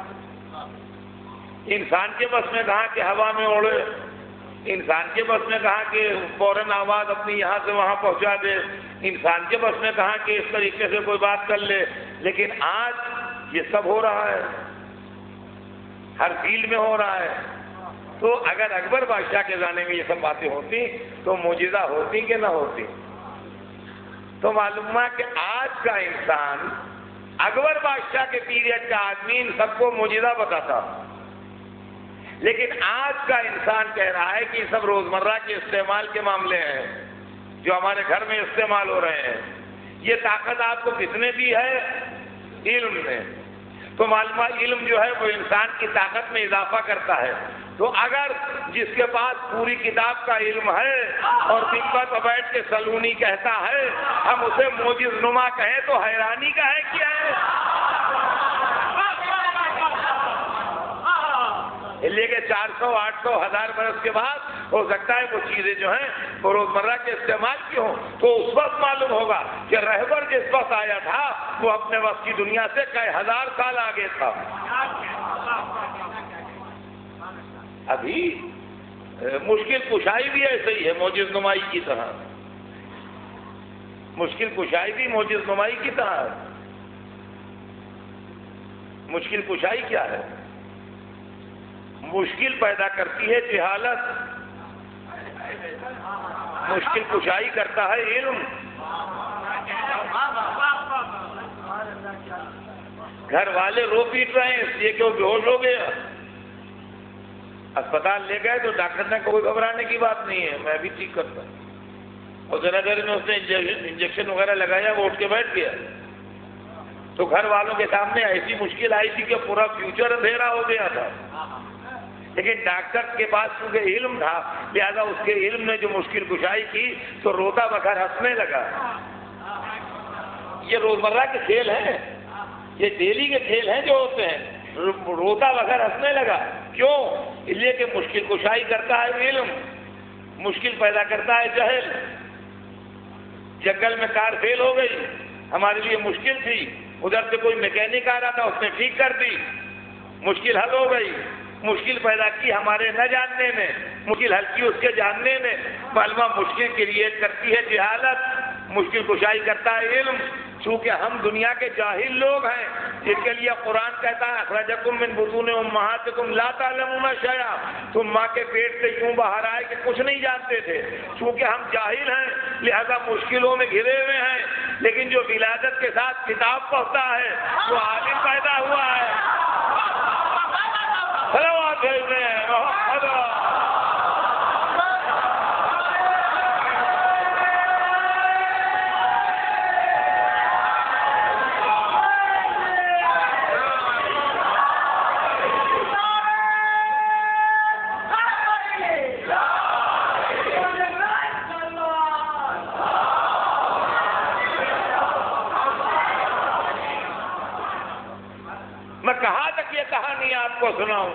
انسان کے بس میں کہاں کہ ہوا میں اڑے، انسان کے بس میں کہاں کہ فوراً آواز اپنی یہاں سے وہاں پہنچا دے، انسان کے بس میں کہاں کہ اس طریقے سے کوئی بات کر لے. لیکن آج یہ سب ہو رہا ہے، ہر فیلڈ میں ہو رہا ہے. تو اگر اکبر بادشاہ کے زمانے میں یہ سب باتیں ہوتی تو معجزہ ہوتی کہ نہ ہوتی؟ تو معلوم ہوا کہ آج کا انسان اکبر بادشاہ کے پیریڈ کا آدمی ان سب کو معجزہ بتاتا، لیکن آج کا انسان کہہ رہا ہے کہ یہ سب روزمرہ کے استعمال کے معاملے ہیں جو ہمارے گھر میں استعمال ہو رہے ہیں. یہ طاقت آپ کو کس نے دی ہے؟ علم نے. تو معلوم علم جو ہے وہ انسان کی طاقت میں اضافہ کرتا ہے. تو اگر جس کے پاس پوری کتاب کا علم ہے اور دن پر بیٹھ کے سلونی کہتا ہے ہم اسے معجز نما کہیں تو حیرانی کا ہے کیا ہے؟ اس لیے کہ چار سو آٹھ سو ہزار برس کے بعد ہو سکتا ہے وہ چیزیں جو ہیں وہ روزمرہ کے استعمال کی ہوں. تو اس وقت معلوم ہوگا کہ رہبر جس وقت آیا تھا وہ اپنے وقت کی دنیا سے کئی ہزار سال آگے تھا. ابھی مشکل کشائی بھی ایسے ہی ہے معجز نمائی کی طرح. مشکل کشائی بھی معجز نمائی کی طرح ہے. مشکل کشائی کیا ہے؟ مشکل پیدا کرتی ہے جہالت، مشکل کشائی کرتا ہے علم. گھر والے رو پیٹ رہے ہیں اس لیے کہ وہ بے ہوش ہو گیا. اسپتال لے گئے تو ڈاکٹر نے کوئی گھبرانے کی بات نہیں ہے، میں بھی ٹھیک کرتا ہوں. اور ذرا دیر میں اس نے انجیکشن وغیرہ لگایا، وہ اٹھ کے بیٹھ گیا. تو گھر والوں کے سامنے ایسی مشکل آئی تھی کہ پورا فیوچر اندھیرا ہو گیا تھا. لیکن ڈاکٹر کے پاس کیونکہ علم تھا لہذا اس کے علم نے جو مشکل کشائی کی تو روتا بغیر ہنسنے لگا. یہ روزمرہ کے کھیل ہیں، یہ ڈیلی کے کھیل ہیں جو ہوتے ہیں۔ روتا بغیر ہنسنے لگا، کیوں؟ اس لیے کہ مشکل کشائی کرتا ہے علم، مشکل پیدا کرتا ہے جہل۔ جنگل میں کار فیل ہو گئی، ہمارے لیے مشکل تھی، ادھر سے کوئی میکینک آ رہا تھا، اس نے ٹھیک کر دی، مشکل حل ہو گئی۔ مشکل پیدا کی ہمارے نہ جاننے نے، مشکل حل کی اس کے جاننے نے۔ معلومہ مشکل کریٹ کرتی ہے جہالت، مشکل کشائی کرتا ہے علم۔ چونکہ ہم دنیا کے جاہل لوگ ہیں، جن کے لیے قرآن کہتا ہے اخرجکم من بطون امہاتکم لا تعلمون شیئا، تم ماں کے پیٹ سے یوں باہر آئے کہ کچھ نہیں جانتے تھے۔ چونکہ ہم جاہل ہیں لہذا مشکلوں میں گھرے ہوئے ہیں، لیکن جو ولادت کے ساتھ کتاب پڑھتا ہے وہ عالم پیدا ہوا ہے۔ صلوات بھیجتے ہیں محمد۔ میں کہاں تک یہ کہانی آپ کو سناؤں؟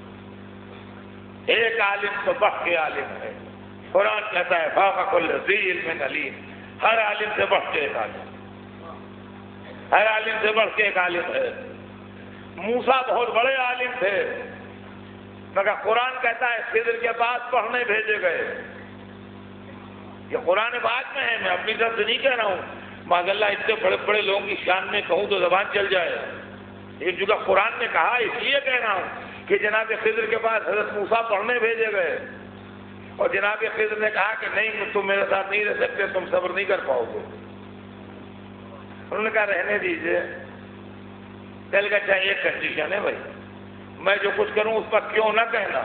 ایک عالم تو بڑھ کے عالم ہے، قرآن کہتا ہے فوق کل ذی علم علیم، ہر عالم سے بڑھ کے ایک عالم، ہر عالم سے بڑھ کے ایک عالم ہے۔ موسیٰ بہت بڑے عالم تھے، مگر قرآن کہتا ہے خضر کے پاس پڑھنے بھیجے گئے۔ یہ قرآن پاک میں ہے، میں اپنی طرف سے نہیں کہہ رہا ہوں، معاذ اللہ اتنے بڑے بڑے لوگوں کی شان میں کہوں تو زبان چل جائے۔ ایک جگہ قرآن نے کہا، اس لیے کہہ رہا ہوں کہ جناب خضر کے پاس حضرت موسیٰ پڑھنے بھیجے گئے، اور جناب خضر نے کہا کہ نہیں تم میرے ساتھ نہیں رہ سکتے، تم صبر نہیں کر پاؤ گے۔ انہوں نے کہا رہنے دیجئے۔ دل کا چاہیے ایک کنڈیشن ہے بھائی، میں جو کچھ کروں اس پر کیوں نہ کہنا۔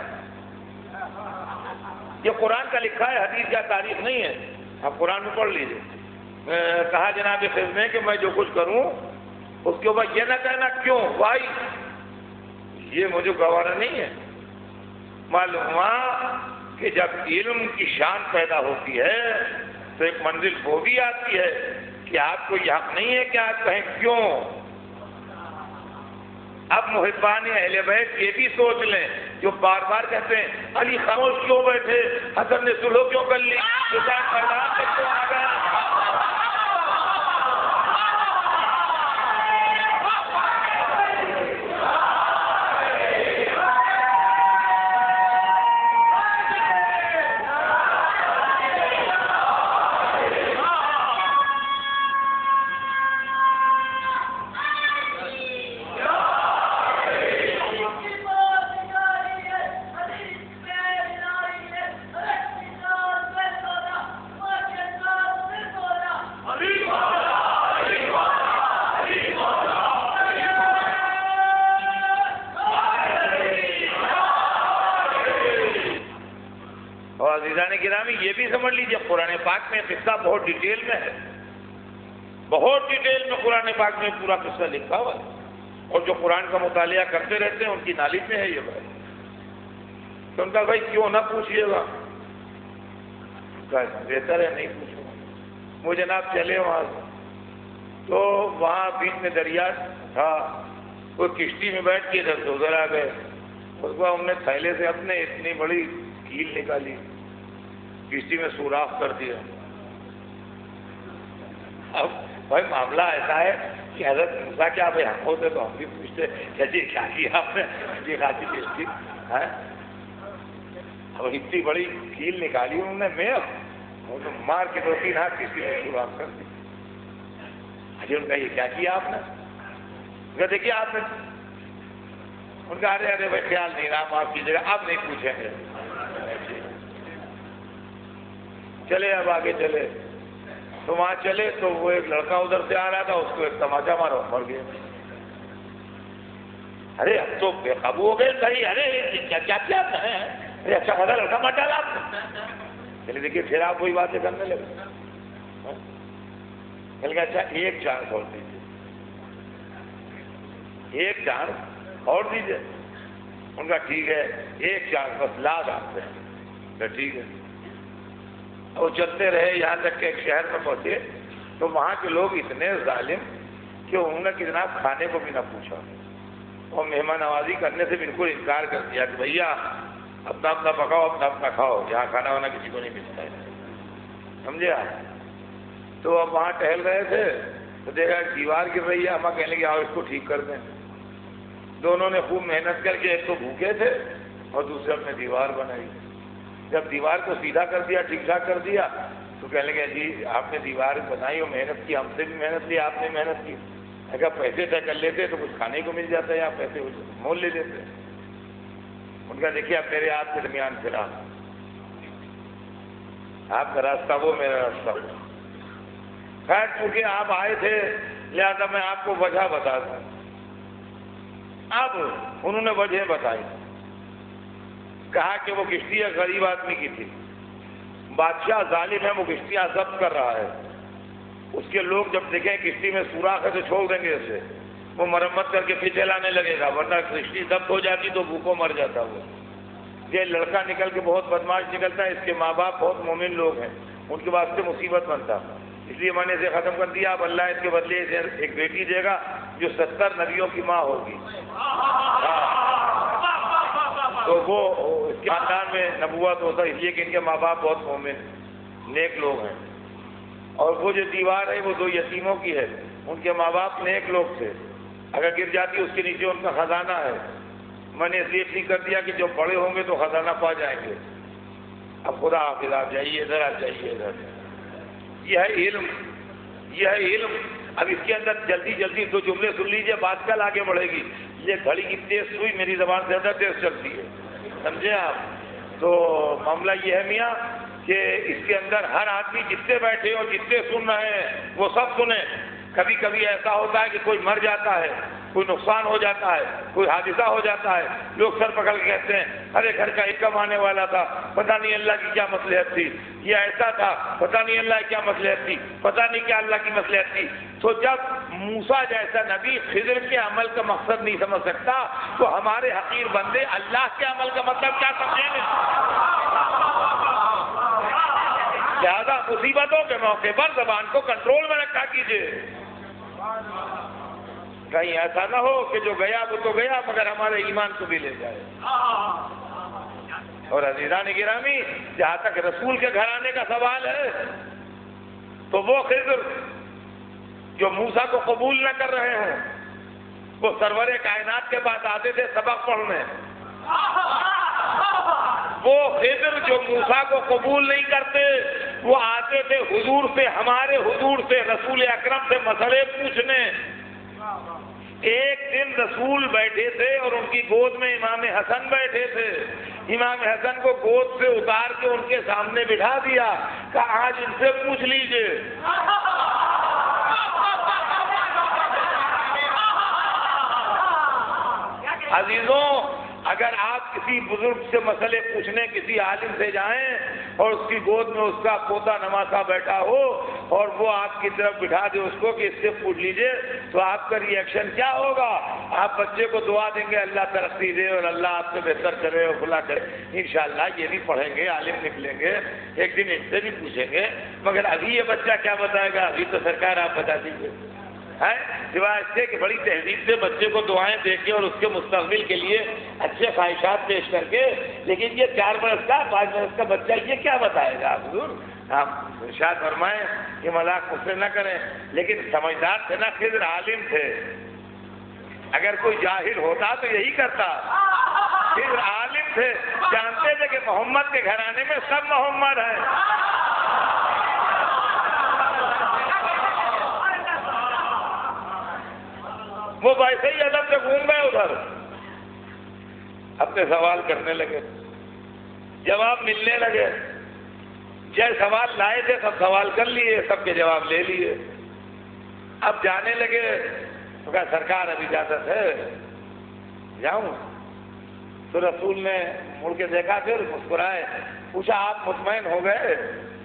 یہ قرآن کا لکھا ہے، حدیث کا تاریخ نہیں ہے، آپ قرآن میں پڑھ لیجئے۔ کہا جناب خضر نے کہ میں جو کچھ کروں اس کے اوپر یہ نہ کہنا کیوں، بھائی یہ مجھے گوارا نہیں ہے۔ معلوم ہوا کہ جب علم کی شان پیدا ہوتی ہے تو ایک منزل وہ بھی آتی ہے کہ آپ کو یہ حق نہیں ہے کہ آپ کہیں کیوں۔ اب محبان اہل بیت یہ بھی سوچ لیں جو بار بار کہتے ہیں علی خاموش کیوں بیٹھے، حسن نے سلو کیوں کر لی، حسین میدان سے کیوں آ گئے۔ گرامی یہ بھی سمجھ لیجیے قرآن پاک میں قصہ بہت ڈیٹیل میں ہے، بہت ڈیٹیل میں قرآن پاک میں پورا قصہ لکھا ہوا ہے، اور جو قرآن کا مطالعہ کرتے رہتے ہیں ان کی نالج میں ہے یہ بات۔ تو ان کا بھائی کیوں نہ پوچھیے گا، بہتر ہے نہیں پوچھو گا۔ وہ جناب چلے وہاں تو وہاں بیچ میں دریا تھا، وہ کشتی میں بیٹھ کے ادھر سے ادھر آ گئے، اس کو ہم نے تھیلے سے اپنے اتنی بڑی کیل نکالی، کشتی میں سوراخ کر دیا۔ اب بھائی معاملہ ایسا ہے کہ حضرت موسیٰ کیا بھائی ہم ہوتے تو ہم بھی پوچھتے کہ جی کیا کیا آپ نے، جی خاصی کشتی ہے، اب اتنی بڑی کیل نکالی انہوں نے، میں وہ تو مار کے دو تین ہاتھ کشتی میں سوراخ کر دی۔ اجی ان کا یہ کیا کیا آپ نے؟ ان کا دیکھیے آپ نے، ان کا ارے ارے بھائی خیال نہیں رہا، معاف کیجیے گا اب نہیں پوچھیں گے۔ چلے اب آگے چلے تو وہاں چلے تو وہ ایک لڑکا ادھر سے آ رہا تھا، اس کو ایک تماچا مارا مر گیا۔ ارے اب تو بے قابو ہو گئے، صحیح، ارے کیا کیا کیا ارے اچھا خاصا لڑکا مار ڈالا آپ نے۔ چلیے دیکھیے پھر آپ وہی باتیں کرنے لگے۔ چل اچھا ایک چانس اور دیجیے، ایک چانس اور دیجیے۔ ان کا ٹھیک ہے ایک چانس بس لاز آتے ہیں، ٹھیک ہے۔ وہ چلتے رہے یہاں تک کہ ایک شہر میں پہنچے تو تو وہاں کے لوگ اتنے ظالم کہ انہوں نے کہ جناب کھانے کو بھی نہ پوچھا اور مہمان نوازی کرنے سے بالکل انکار کر دیا کہ بھیا اپنا اپنا پکاؤ، اپنا اپنا کھاؤ، یہاں کھانا وانا کسی کو نہیں ملتا ہے، سمجھے آپ؟ تو اب وہاں ٹہل رہے تھے تو دیکھا کہ دیوار گر رہی ہے، ہم کہنے لگے آؤ اس کو ٹھیک کر دیں۔ دونوں نے خوب محنت کر کے، ایک تو بھوکے تھے اور دوسرے اپنے دیوار بنائی۔ جب دیوار کو سیدھا کر دیا، ٹھیک ٹھاک کر دیا، تو کہنے لگے جی آپ نے دیوار بنائی اور محنت کی، ہم سے بھی محنت لی، آپ نے محنت کی، اگر پیسے طے کر لیتے تو کچھ کھانے کو مل جاتا ہے، یا پیسے مول لے لیتے۔ ان کا دیکھیے اب میرے ہاتھ کے درمیان پھرا، آپ کا راستہ وہ، میرا راستہ وہ۔ خیر چونکہ آپ آئے تھے لہذا میں آپ کو وجہ بتا دوں۔ اب انہوں نے وجہ بتائی، کہا کہ وہ کشتی ایک غریب آدمی کی تھی، بادشاہ ظالم ہے، وہ کشتیاں ضبط کر رہا ہے، اس کے لوگ جب دیکھیں کشتی میں سوراخ ہے تو چھوڑ دیں گے اسے، وہ مرمت کر کے پھر چلانے لگے گا، ورنہ کشتی ضبط ہو جاتی تو بھوکوں مر جاتا وہ۔ یہ لڑکا نکل کے بہت بدماش نکلتا ہے، اس کے ماں باپ بہت مومن لوگ ہیں، ان کے واسطے مصیبت بنتا، اس لیے میں نے اسے ختم کر دیا۔ اب اللہ اس کے بدلے اسے ایک بیٹی دے گا جو ستر نبیوں کی ماں ہوگی، تو وہ اس کے خاندان میں نبوت ہوتا ہے، اس لیے کہ ان کے ماں باپ بہت مومن نیک لوگ ہیں۔ اور وہ جو دیوار ہے وہ دو یتیموں کی ہے، ان کے ماں باپ نیک لوگ تھے، اگر گر جاتی اس کے نیچے ان کا خزانہ ہے۔ میں نے اس لیے ٹھیک کر دیا کہ جو بڑے ہوں گے تو خزانہ پا جائیں گے۔ اب خدا حافظ، آپ جائیے ادھر، آپ جائیے ادھر۔ یہ ہے علم، یہ ہے علم۔ اب اس کے اندر جلدی جلدی دو جملے سن لیجئے، بات کل آگے بڑھے گی۔ یہ گھڑی کی تیز سوئی میری زبان سے زیادہ تیز چلتی ہے، سمجھے آپ؟ تو معاملہ یہ ہے میاں کہ اس کے اندر ہر آدمی جتنے بیٹھے اور جتنے سن رہے ہیں وہ سب سنیں۔ کبھی کبھی ایسا ہوتا ہے کہ کوئی مر جاتا ہے، کوئی نقصان ہو جاتا ہے، کوئی حادثہ ہو جاتا ہے، لوگ سر پکڑ کے کہتے ہیں ارے گھر کا ایک کم آنے والا تھا، پتہ نہیں اللہ کی کیا مصلحت تھی، یہ ایسا تھا، پتہ نہیں اللہ کی کیا مصلحت تھی، پتہ نہیں کیا اللہ کی مصلحت تھی۔ تو جب موسیٰ جیسا نبی خضر کے عمل کا مقصد نہیں سمجھ سکتا تو ہمارے حقیر بندے اللہ کے عمل کا مطلب کیا سمجھیں گے؟ لہذا مصیبتوں کے موقع پر زبان کو کنٹرول میں رکھا کیجیے، کہیں ایسا نہ ہو کہ جو گیا وہ تو گیا مگر ہمارے ایمان کو بھی لے جائے۔ اور عزیزان گرامی، جہاں تک رسول کے گھرانے کا سوال ہے تو وہ خضر جو موسیٰ کو قبول نہ کر رہے ہیں، وہ سرور کائنات کے پاس آتے تھے سبق پڑھنے۔ وہ خضر جو موسیٰ کو قبول نہیں کرتے، وہ آتے تھے حضور سے، ہمارے حضور سے، رسول اکرم سے مسئلے پوچھنے۔ ایک دن رسول بیٹھے تھے اور ان کی گود میں امام حسن بیٹھے تھے، امام حسن کو گود سے اتار کے ان کے سامنے بٹھا دیا، کہا آج ان سے پوچھ لیجئے۔ عزیزوں، اگر آپ کسی بزرگ سے مسئلے پوچھنے کسی عالم سے جائیں اور اس کی گود میں اس کا پوتا نواسا بیٹھا ہو اور وہ آپ کی طرف بٹھا دے اس کو کہ اس سے پوچھ لیجئے، تو آپ کا ری ایکشن کیا ہوگا؟ آپ بچے کو دعا دیں گے اللہ ترقی دے اور اللہ آپ سے بہتر کرے اور بھلا کرے، انشاءاللہ یہ نہیں پڑھیں گے، عالم نکلیں گے، ایک دن ان سے بھی پوچھیں گے، مگر ابھی یہ بچہ کیا بتائے گا؟ ابھی تو سرکار آپ بتا دیجیے ہے، سوائے اس سے کہ بڑی تہذیب سے بچے کو دعائیں دے کے اور اس کے مستقبل کے لیے اچھے خواہشات پیش کر کے، لیکن یہ چار برس کا پانچ برس کا بچہ یہ کیا بتائے گا؟ حضور آپ ارشاد فرمائیں کہ مذاق مجھ سے نہ کریں، لیکن سمجھدار تھے نا، خضر عالم تھے، اگر کوئی جاہل ہوتا تو یہی کرتا، خضر عالم تھے، جانتے تھے کہ محمد کے گھرانے میں سب محمد ہیں۔ وہ ویسے ہی ادب سے گھوم گئے ادھر، اپنے سوال کرنے لگے، جواب ملنے لگے، جیسے سوال لائے تھے سب سوال کر لیے، سب کے جواب لے لیے۔ اب جانے لگے تو کہا سرکار ابھی اجازت ہے جاؤں؟ تو رسول نے مڑ کے دیکھا، پھر مسکرائے، پوچھا آپ مطمئن ہو گئے؟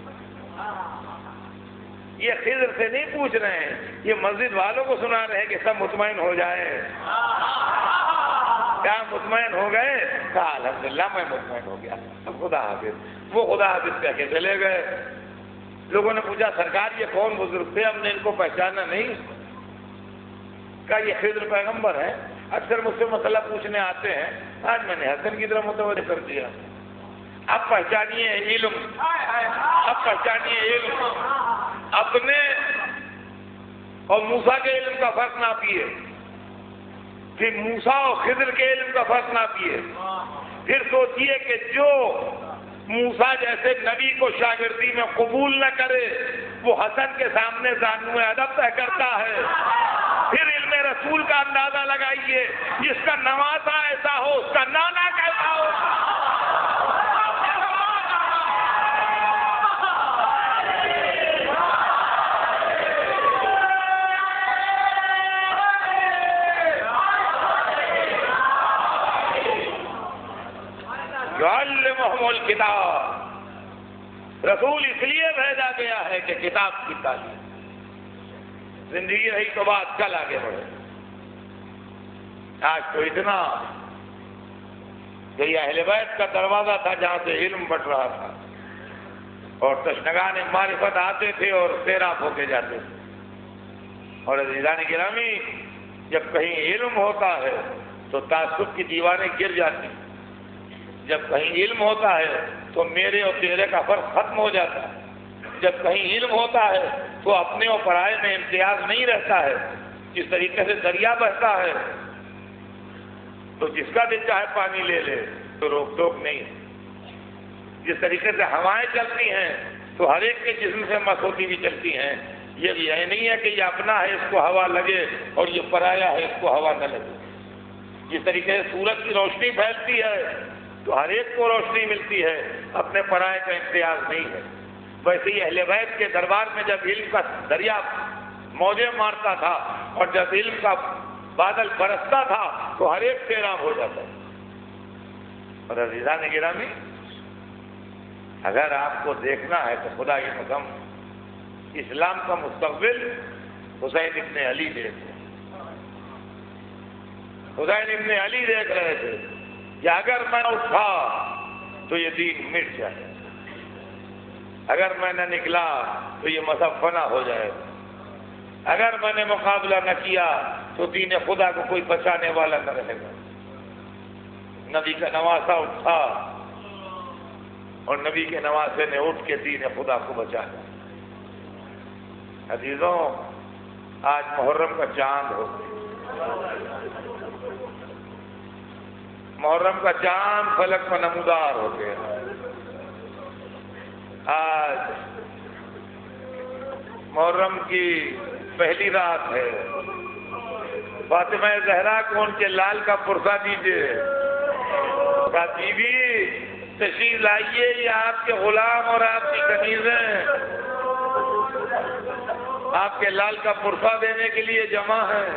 یہ خضر سے نہیں پوچھ رہے ہیں، یہ مسجد والوں کو سنا رہے ہیں کہ سب مطمئن ہو جائیں۔ کیا مطمئن ہو گئے؟ کہا الحمدللہ میں مطمئن ہو گیا، اب خدا حافظ۔ وہ خدا حافظ کہہ کے چلے گئے۔ لوگوں نے پوچھا سرکار یہ کون بزرگ تھے، ہم نے ان کو پہچانا نہیں. کہا یہ خضر پیغمبر ہیں. اکثر مجھ سے مسئلہ پوچھنے آتے ہیں، آج میں نے حسن کی طرف متوجہ کر دیا. اب پہچانیے علم، اب پہچانیے علم. اپنے اور موسیٰ کے علم کا فرق نہ پیے، پھر موسیٰ اور خضر کے علم کا فرق نہ پیے. پھر سوچئے کہ جو موسیٰ جیسے نبی کو شاگردی میں قبول نہ کرے وہ حسن کے سامنے زانو ادب طے کرتا ہے. پھر علم رسول کا اندازہ لگائیے، جس کا نواسا ایسا ہو اس کا نانا کیسا ہو. يعلمهم الكتاب، رسول اس لیے بھیجا گیا ہے کہ کتاب کی تعلیم. زندگی رہی تو بات کل آگے بڑھے. آج تو اتنا کہ یہ اہل بیت کا دروازہ تھا جہاں سے علم بٹ رہا تھا، اور تشنگان معرفت آتے تھے اور سیراب ہو کے جاتے تھے. اور عزیزان گرامی، جب کہیں علم ہوتا ہے تو تعصب کی دیواریں گر جاتی ہیں. جب کہیں علم ہوتا ہے تو میرے اور تیرے کا فرق ختم ہو جاتا ہے. جب کہیں علم ہوتا ہے تو اپنے اور پرائے میں امتیاز نہیں رہتا ہے. جس طریقے سے دریا بہتا ہے تو جس کا دل چاہے پانی لے لے تو روک ٹوک نہیں. جس طریقے سے ہوائیں چلتی ہیں تو ہر ایک کے جسم سے مس ہوتی بھی چلتی ہیں. یہ یہ نہیں ہے کہ یہ اپنا ہے اس کو ہوا لگے اور یہ پرایا ہے اس کو ہوا نہ لگے. جس طریقے سے سورج کی روشنی پھیلتی ہے تو ہر ایک کو روشنی ملتی ہے، اپنے پرائے کا امتیاز نہیں ہے. ویسے ہی اہل بیت کے دربار میں جب علم کا دریا موجیں مارتا تھا اور جب علم کا بادل برستا تھا تو ہر ایک سیراب ہو جاتا ہے. اور عزیزان گرامی، اگر آپ کو دیکھنا ہے تو خدا کی قسم اسلام کا مستقبل حسین ابن علی دیکھ رہے حسین ابن علی دیکھ رہے تھے کہ اگر میں اٹھا تو یہ دین مٹ جائے، اگر میں نہ نکلا تو یہ مذہب فنا ہو جائے، اگر میں نے مقابلہ نہ کیا تو دین خدا کو کوئی بچانے والا نہ رہے گا. نبی کا نواسا اٹھا اور نبی کے نواسے نے اٹھ کے دین خدا کو بچایا. عزیزوں، آج محرم کا چاند ہو گیا، محرم کا چاند فلک میں نمودار ہو گیا. آج محرم کی پہلی رات ہے. فاطمہ زہرا کو ان کے لال کا پرسہ دیجیے. بیوی تشریف لائیے، یہ آپ کے غلام اور آپ کی کنیزیں آپ کے لال کا پرسہ دینے کے لیے جمع ہیں.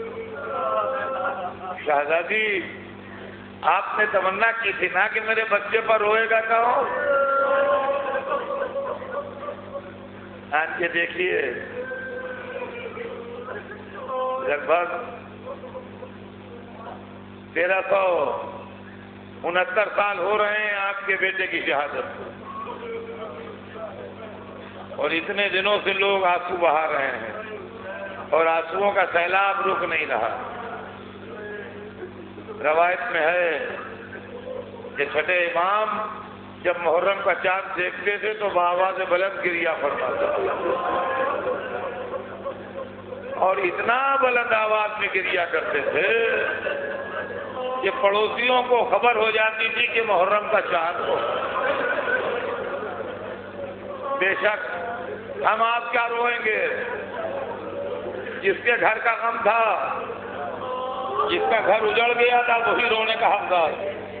شہزادی، آپ نے تمنا کی تھی نا کہ میرے بچے پر روئے گا کہو. آن کے دیکھیے، لگ بھگ تیرہ سو انہتر سال ہو رہے ہیں آپ کے بیٹے کی شہادت کو، اور اتنے دنوں سے لوگ آنسو بہا رہے ہیں اور آنسوؤں کا سیلاب رک نہیں رہا. روایت میں ہے کہ چھٹے امام جب محرم کا چاند دیکھتے تھے تو بآواز بلند گریا فرماتے اور اتنا بلند آواز میں گریا کرتے تھے کہ پڑوسیوں کو خبر ہو جاتی تھی کہ محرم کا چاند ہو. بے شک ہم آپ کیا روئیں گے، جس کے گھر کا غم تھا، جس کا گھر اجڑ گیا تھا وہی رونے کا حقدار.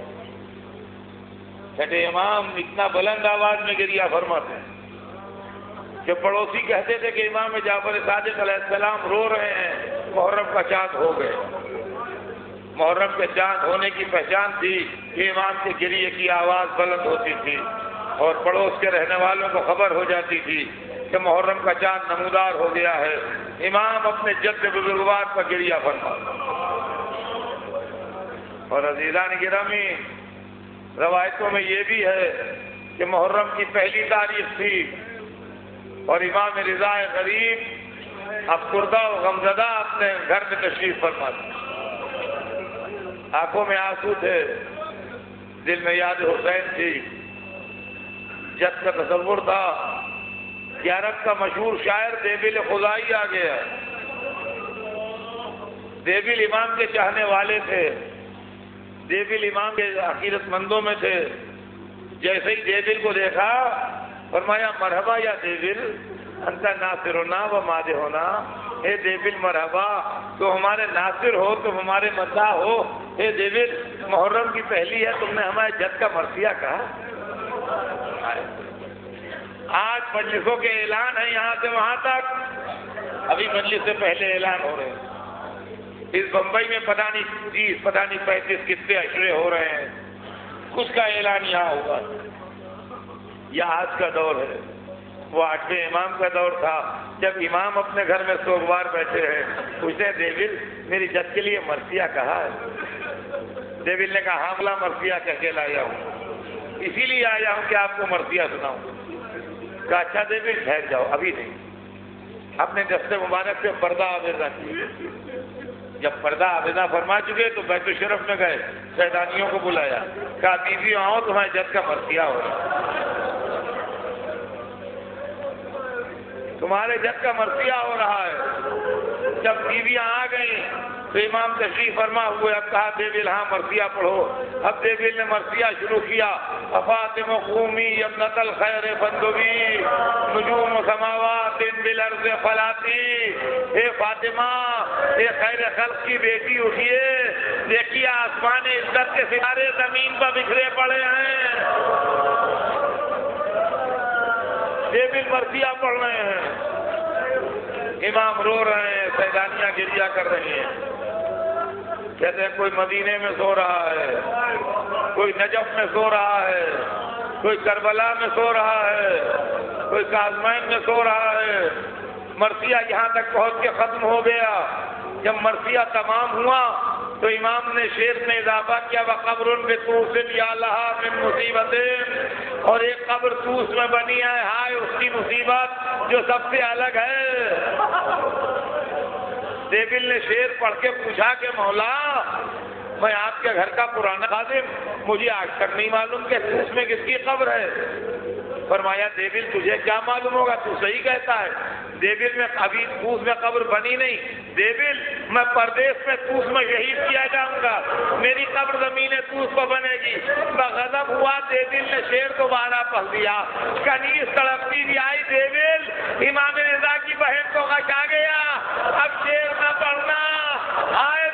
چھٹے امام اتنا بلند آواز میں گریا فرماتے ہیں کہ پڑوسی کہتے تھے کہ امام جعفر صادق علیہ السلام رو رہے ہیں، محرم کا چاند ہو گئے. محرم کے چاند ہونے کی پہچان تھی کہ امام کے گریے کی آواز بلند ہوتی تھی اور پڑوس کے رہنے والوں کو خبر ہو جاتی تھی کہ محرم کا چاند نمودار ہو گیا ہے. امام اپنے جد بزرگوار کا گریہ فرماتے. اور عزیزان گرامی، روایتوں میں یہ بھی ہے کہ محرم کی پہلی تاریخ تھی اور امام رضا غریب افسردہ و غمزدہ اپنے گھر میں تشریف فرما تھے. آنکھوں میں آنسو تھے، دل میں یاد حسین تھی، جد کا تصور تھا. عرب کا مشہور شاعر دیبل خدائی آ گیا. دیبل امام کے چاہنے والے تھے، دیبل امام کے عقیدت مندوں میں تھے. جیسے ہی دیبل کو دیکھا فرمایا مرحبا یا دیبل انت ناصرنا و مادحنا. اے دیبل مرحبا، تو ہمارے ناصر ہو، تم ہمارے مداح ہو. اے دیبل محرم کی پہلی ہے، تم نے ہمارے جد کا مرثیہ کہا. آج مجلسوں کے اعلان ہیں یہاں سے وہاں تک، ابھی مجلس سے پہلے اعلان ہو رہے ہیں. اس بمبئی میں پتہ نہیں تیس پتہ نہیں پینتیس کتنے اشرے ہو رہے ہیں، اس کا اعلان یہاں ہوگا. یہ آج کا دور ہے، وہ آٹھویں امام کا دور تھا جب امام اپنے گھر میں سوگوار بیٹھے ہیں. پوچھتے ہیں دیبل میری جد کے لیے مرثیہ کہا ہے؟ دیبل نے کہا حاملہ مرثیہ کہہ کے لایا ہوں، اسی لیے آیا ہوں کہ آپ کو مرثیہ سناؤں. کہا اچھا دیبل ٹھہر جاؤ، ابھی نہیں. اپنے دست مبارک سے پردہ آویزہ کیے. جب پردہ آویزہ فرما چکے تو بیت الشرف میں گئے، سیدانیوں کو بلایا، کہا بیوی آؤ تمہارے جد کا مرثیہ ہو رہا، تمہارے جد کا مرثیہ ہو رہا ہے. جب بیویاں آ گئیں تو امام تشریف فرما ہوئے. اب کہا دیبل ہاں مرثیہ پڑھو. اب دیبل نے مرثیہ شروع کیا. فاطمہ قومی ابنۃ الخیر فندبی نجوم سماوات بالارض فلاتی. اے فاطمہ، اے خیر خلق کی بیٹی اٹھیے، دیکھیے آسمان عزت کے ستارے زمین پر بکھرے پڑے ہیں. دیبل مرثیہ پڑھ رہے ہیں، امام رو رہے ہیں، سیدانیاں گریہ کر رہی ہیں. کہتے ہیں کوئی مدینے میں سو رہا ہے، کوئی نجف میں سو رہا ہے، کوئی کربلا میں سو رہا ہے، کوئی کاظمین میں سو رہا ہے. مرثیہ یہاں تک پہنچ کے ختم ہو گیا. جب مرثیہ تمام ہوا تو امام نے شعر میں اضافہ کیا وَقَبْرٌ بِطُوسٍ يَا لَهَا مِن مُصِیبَتٍ. اور ایک قبر طوس میں بنی ہے، ہائے اس کی مصیبت جو سب سے الگ ہے. دیبل نے شعر پڑھ کے پوچھا کہ مولا میں آپ کے گھر کا پرانا خادم، مجھے آج تک نہیں معلوم کہ طوس میں کس کی قبر ہے. فرمایا دیبل تجھے کیا معلوم ہوگا، تو صحیح کہتا ہے. دیبل میں ابھی طوس میں قبر بنی نہیں. دیبل میں پردیس میں طوس میں شہید کیا جاؤں گا، میری قبر زمین طوس پر بنے گی. بغضب ہوا دیبل نے شعر دوبارہ پڑھ دیا. کنیز تڑپتی بھی آئی دیبل، امام رضا کی بہن کو غش آ گیا. اب شعر نہ پڑھنا، آئے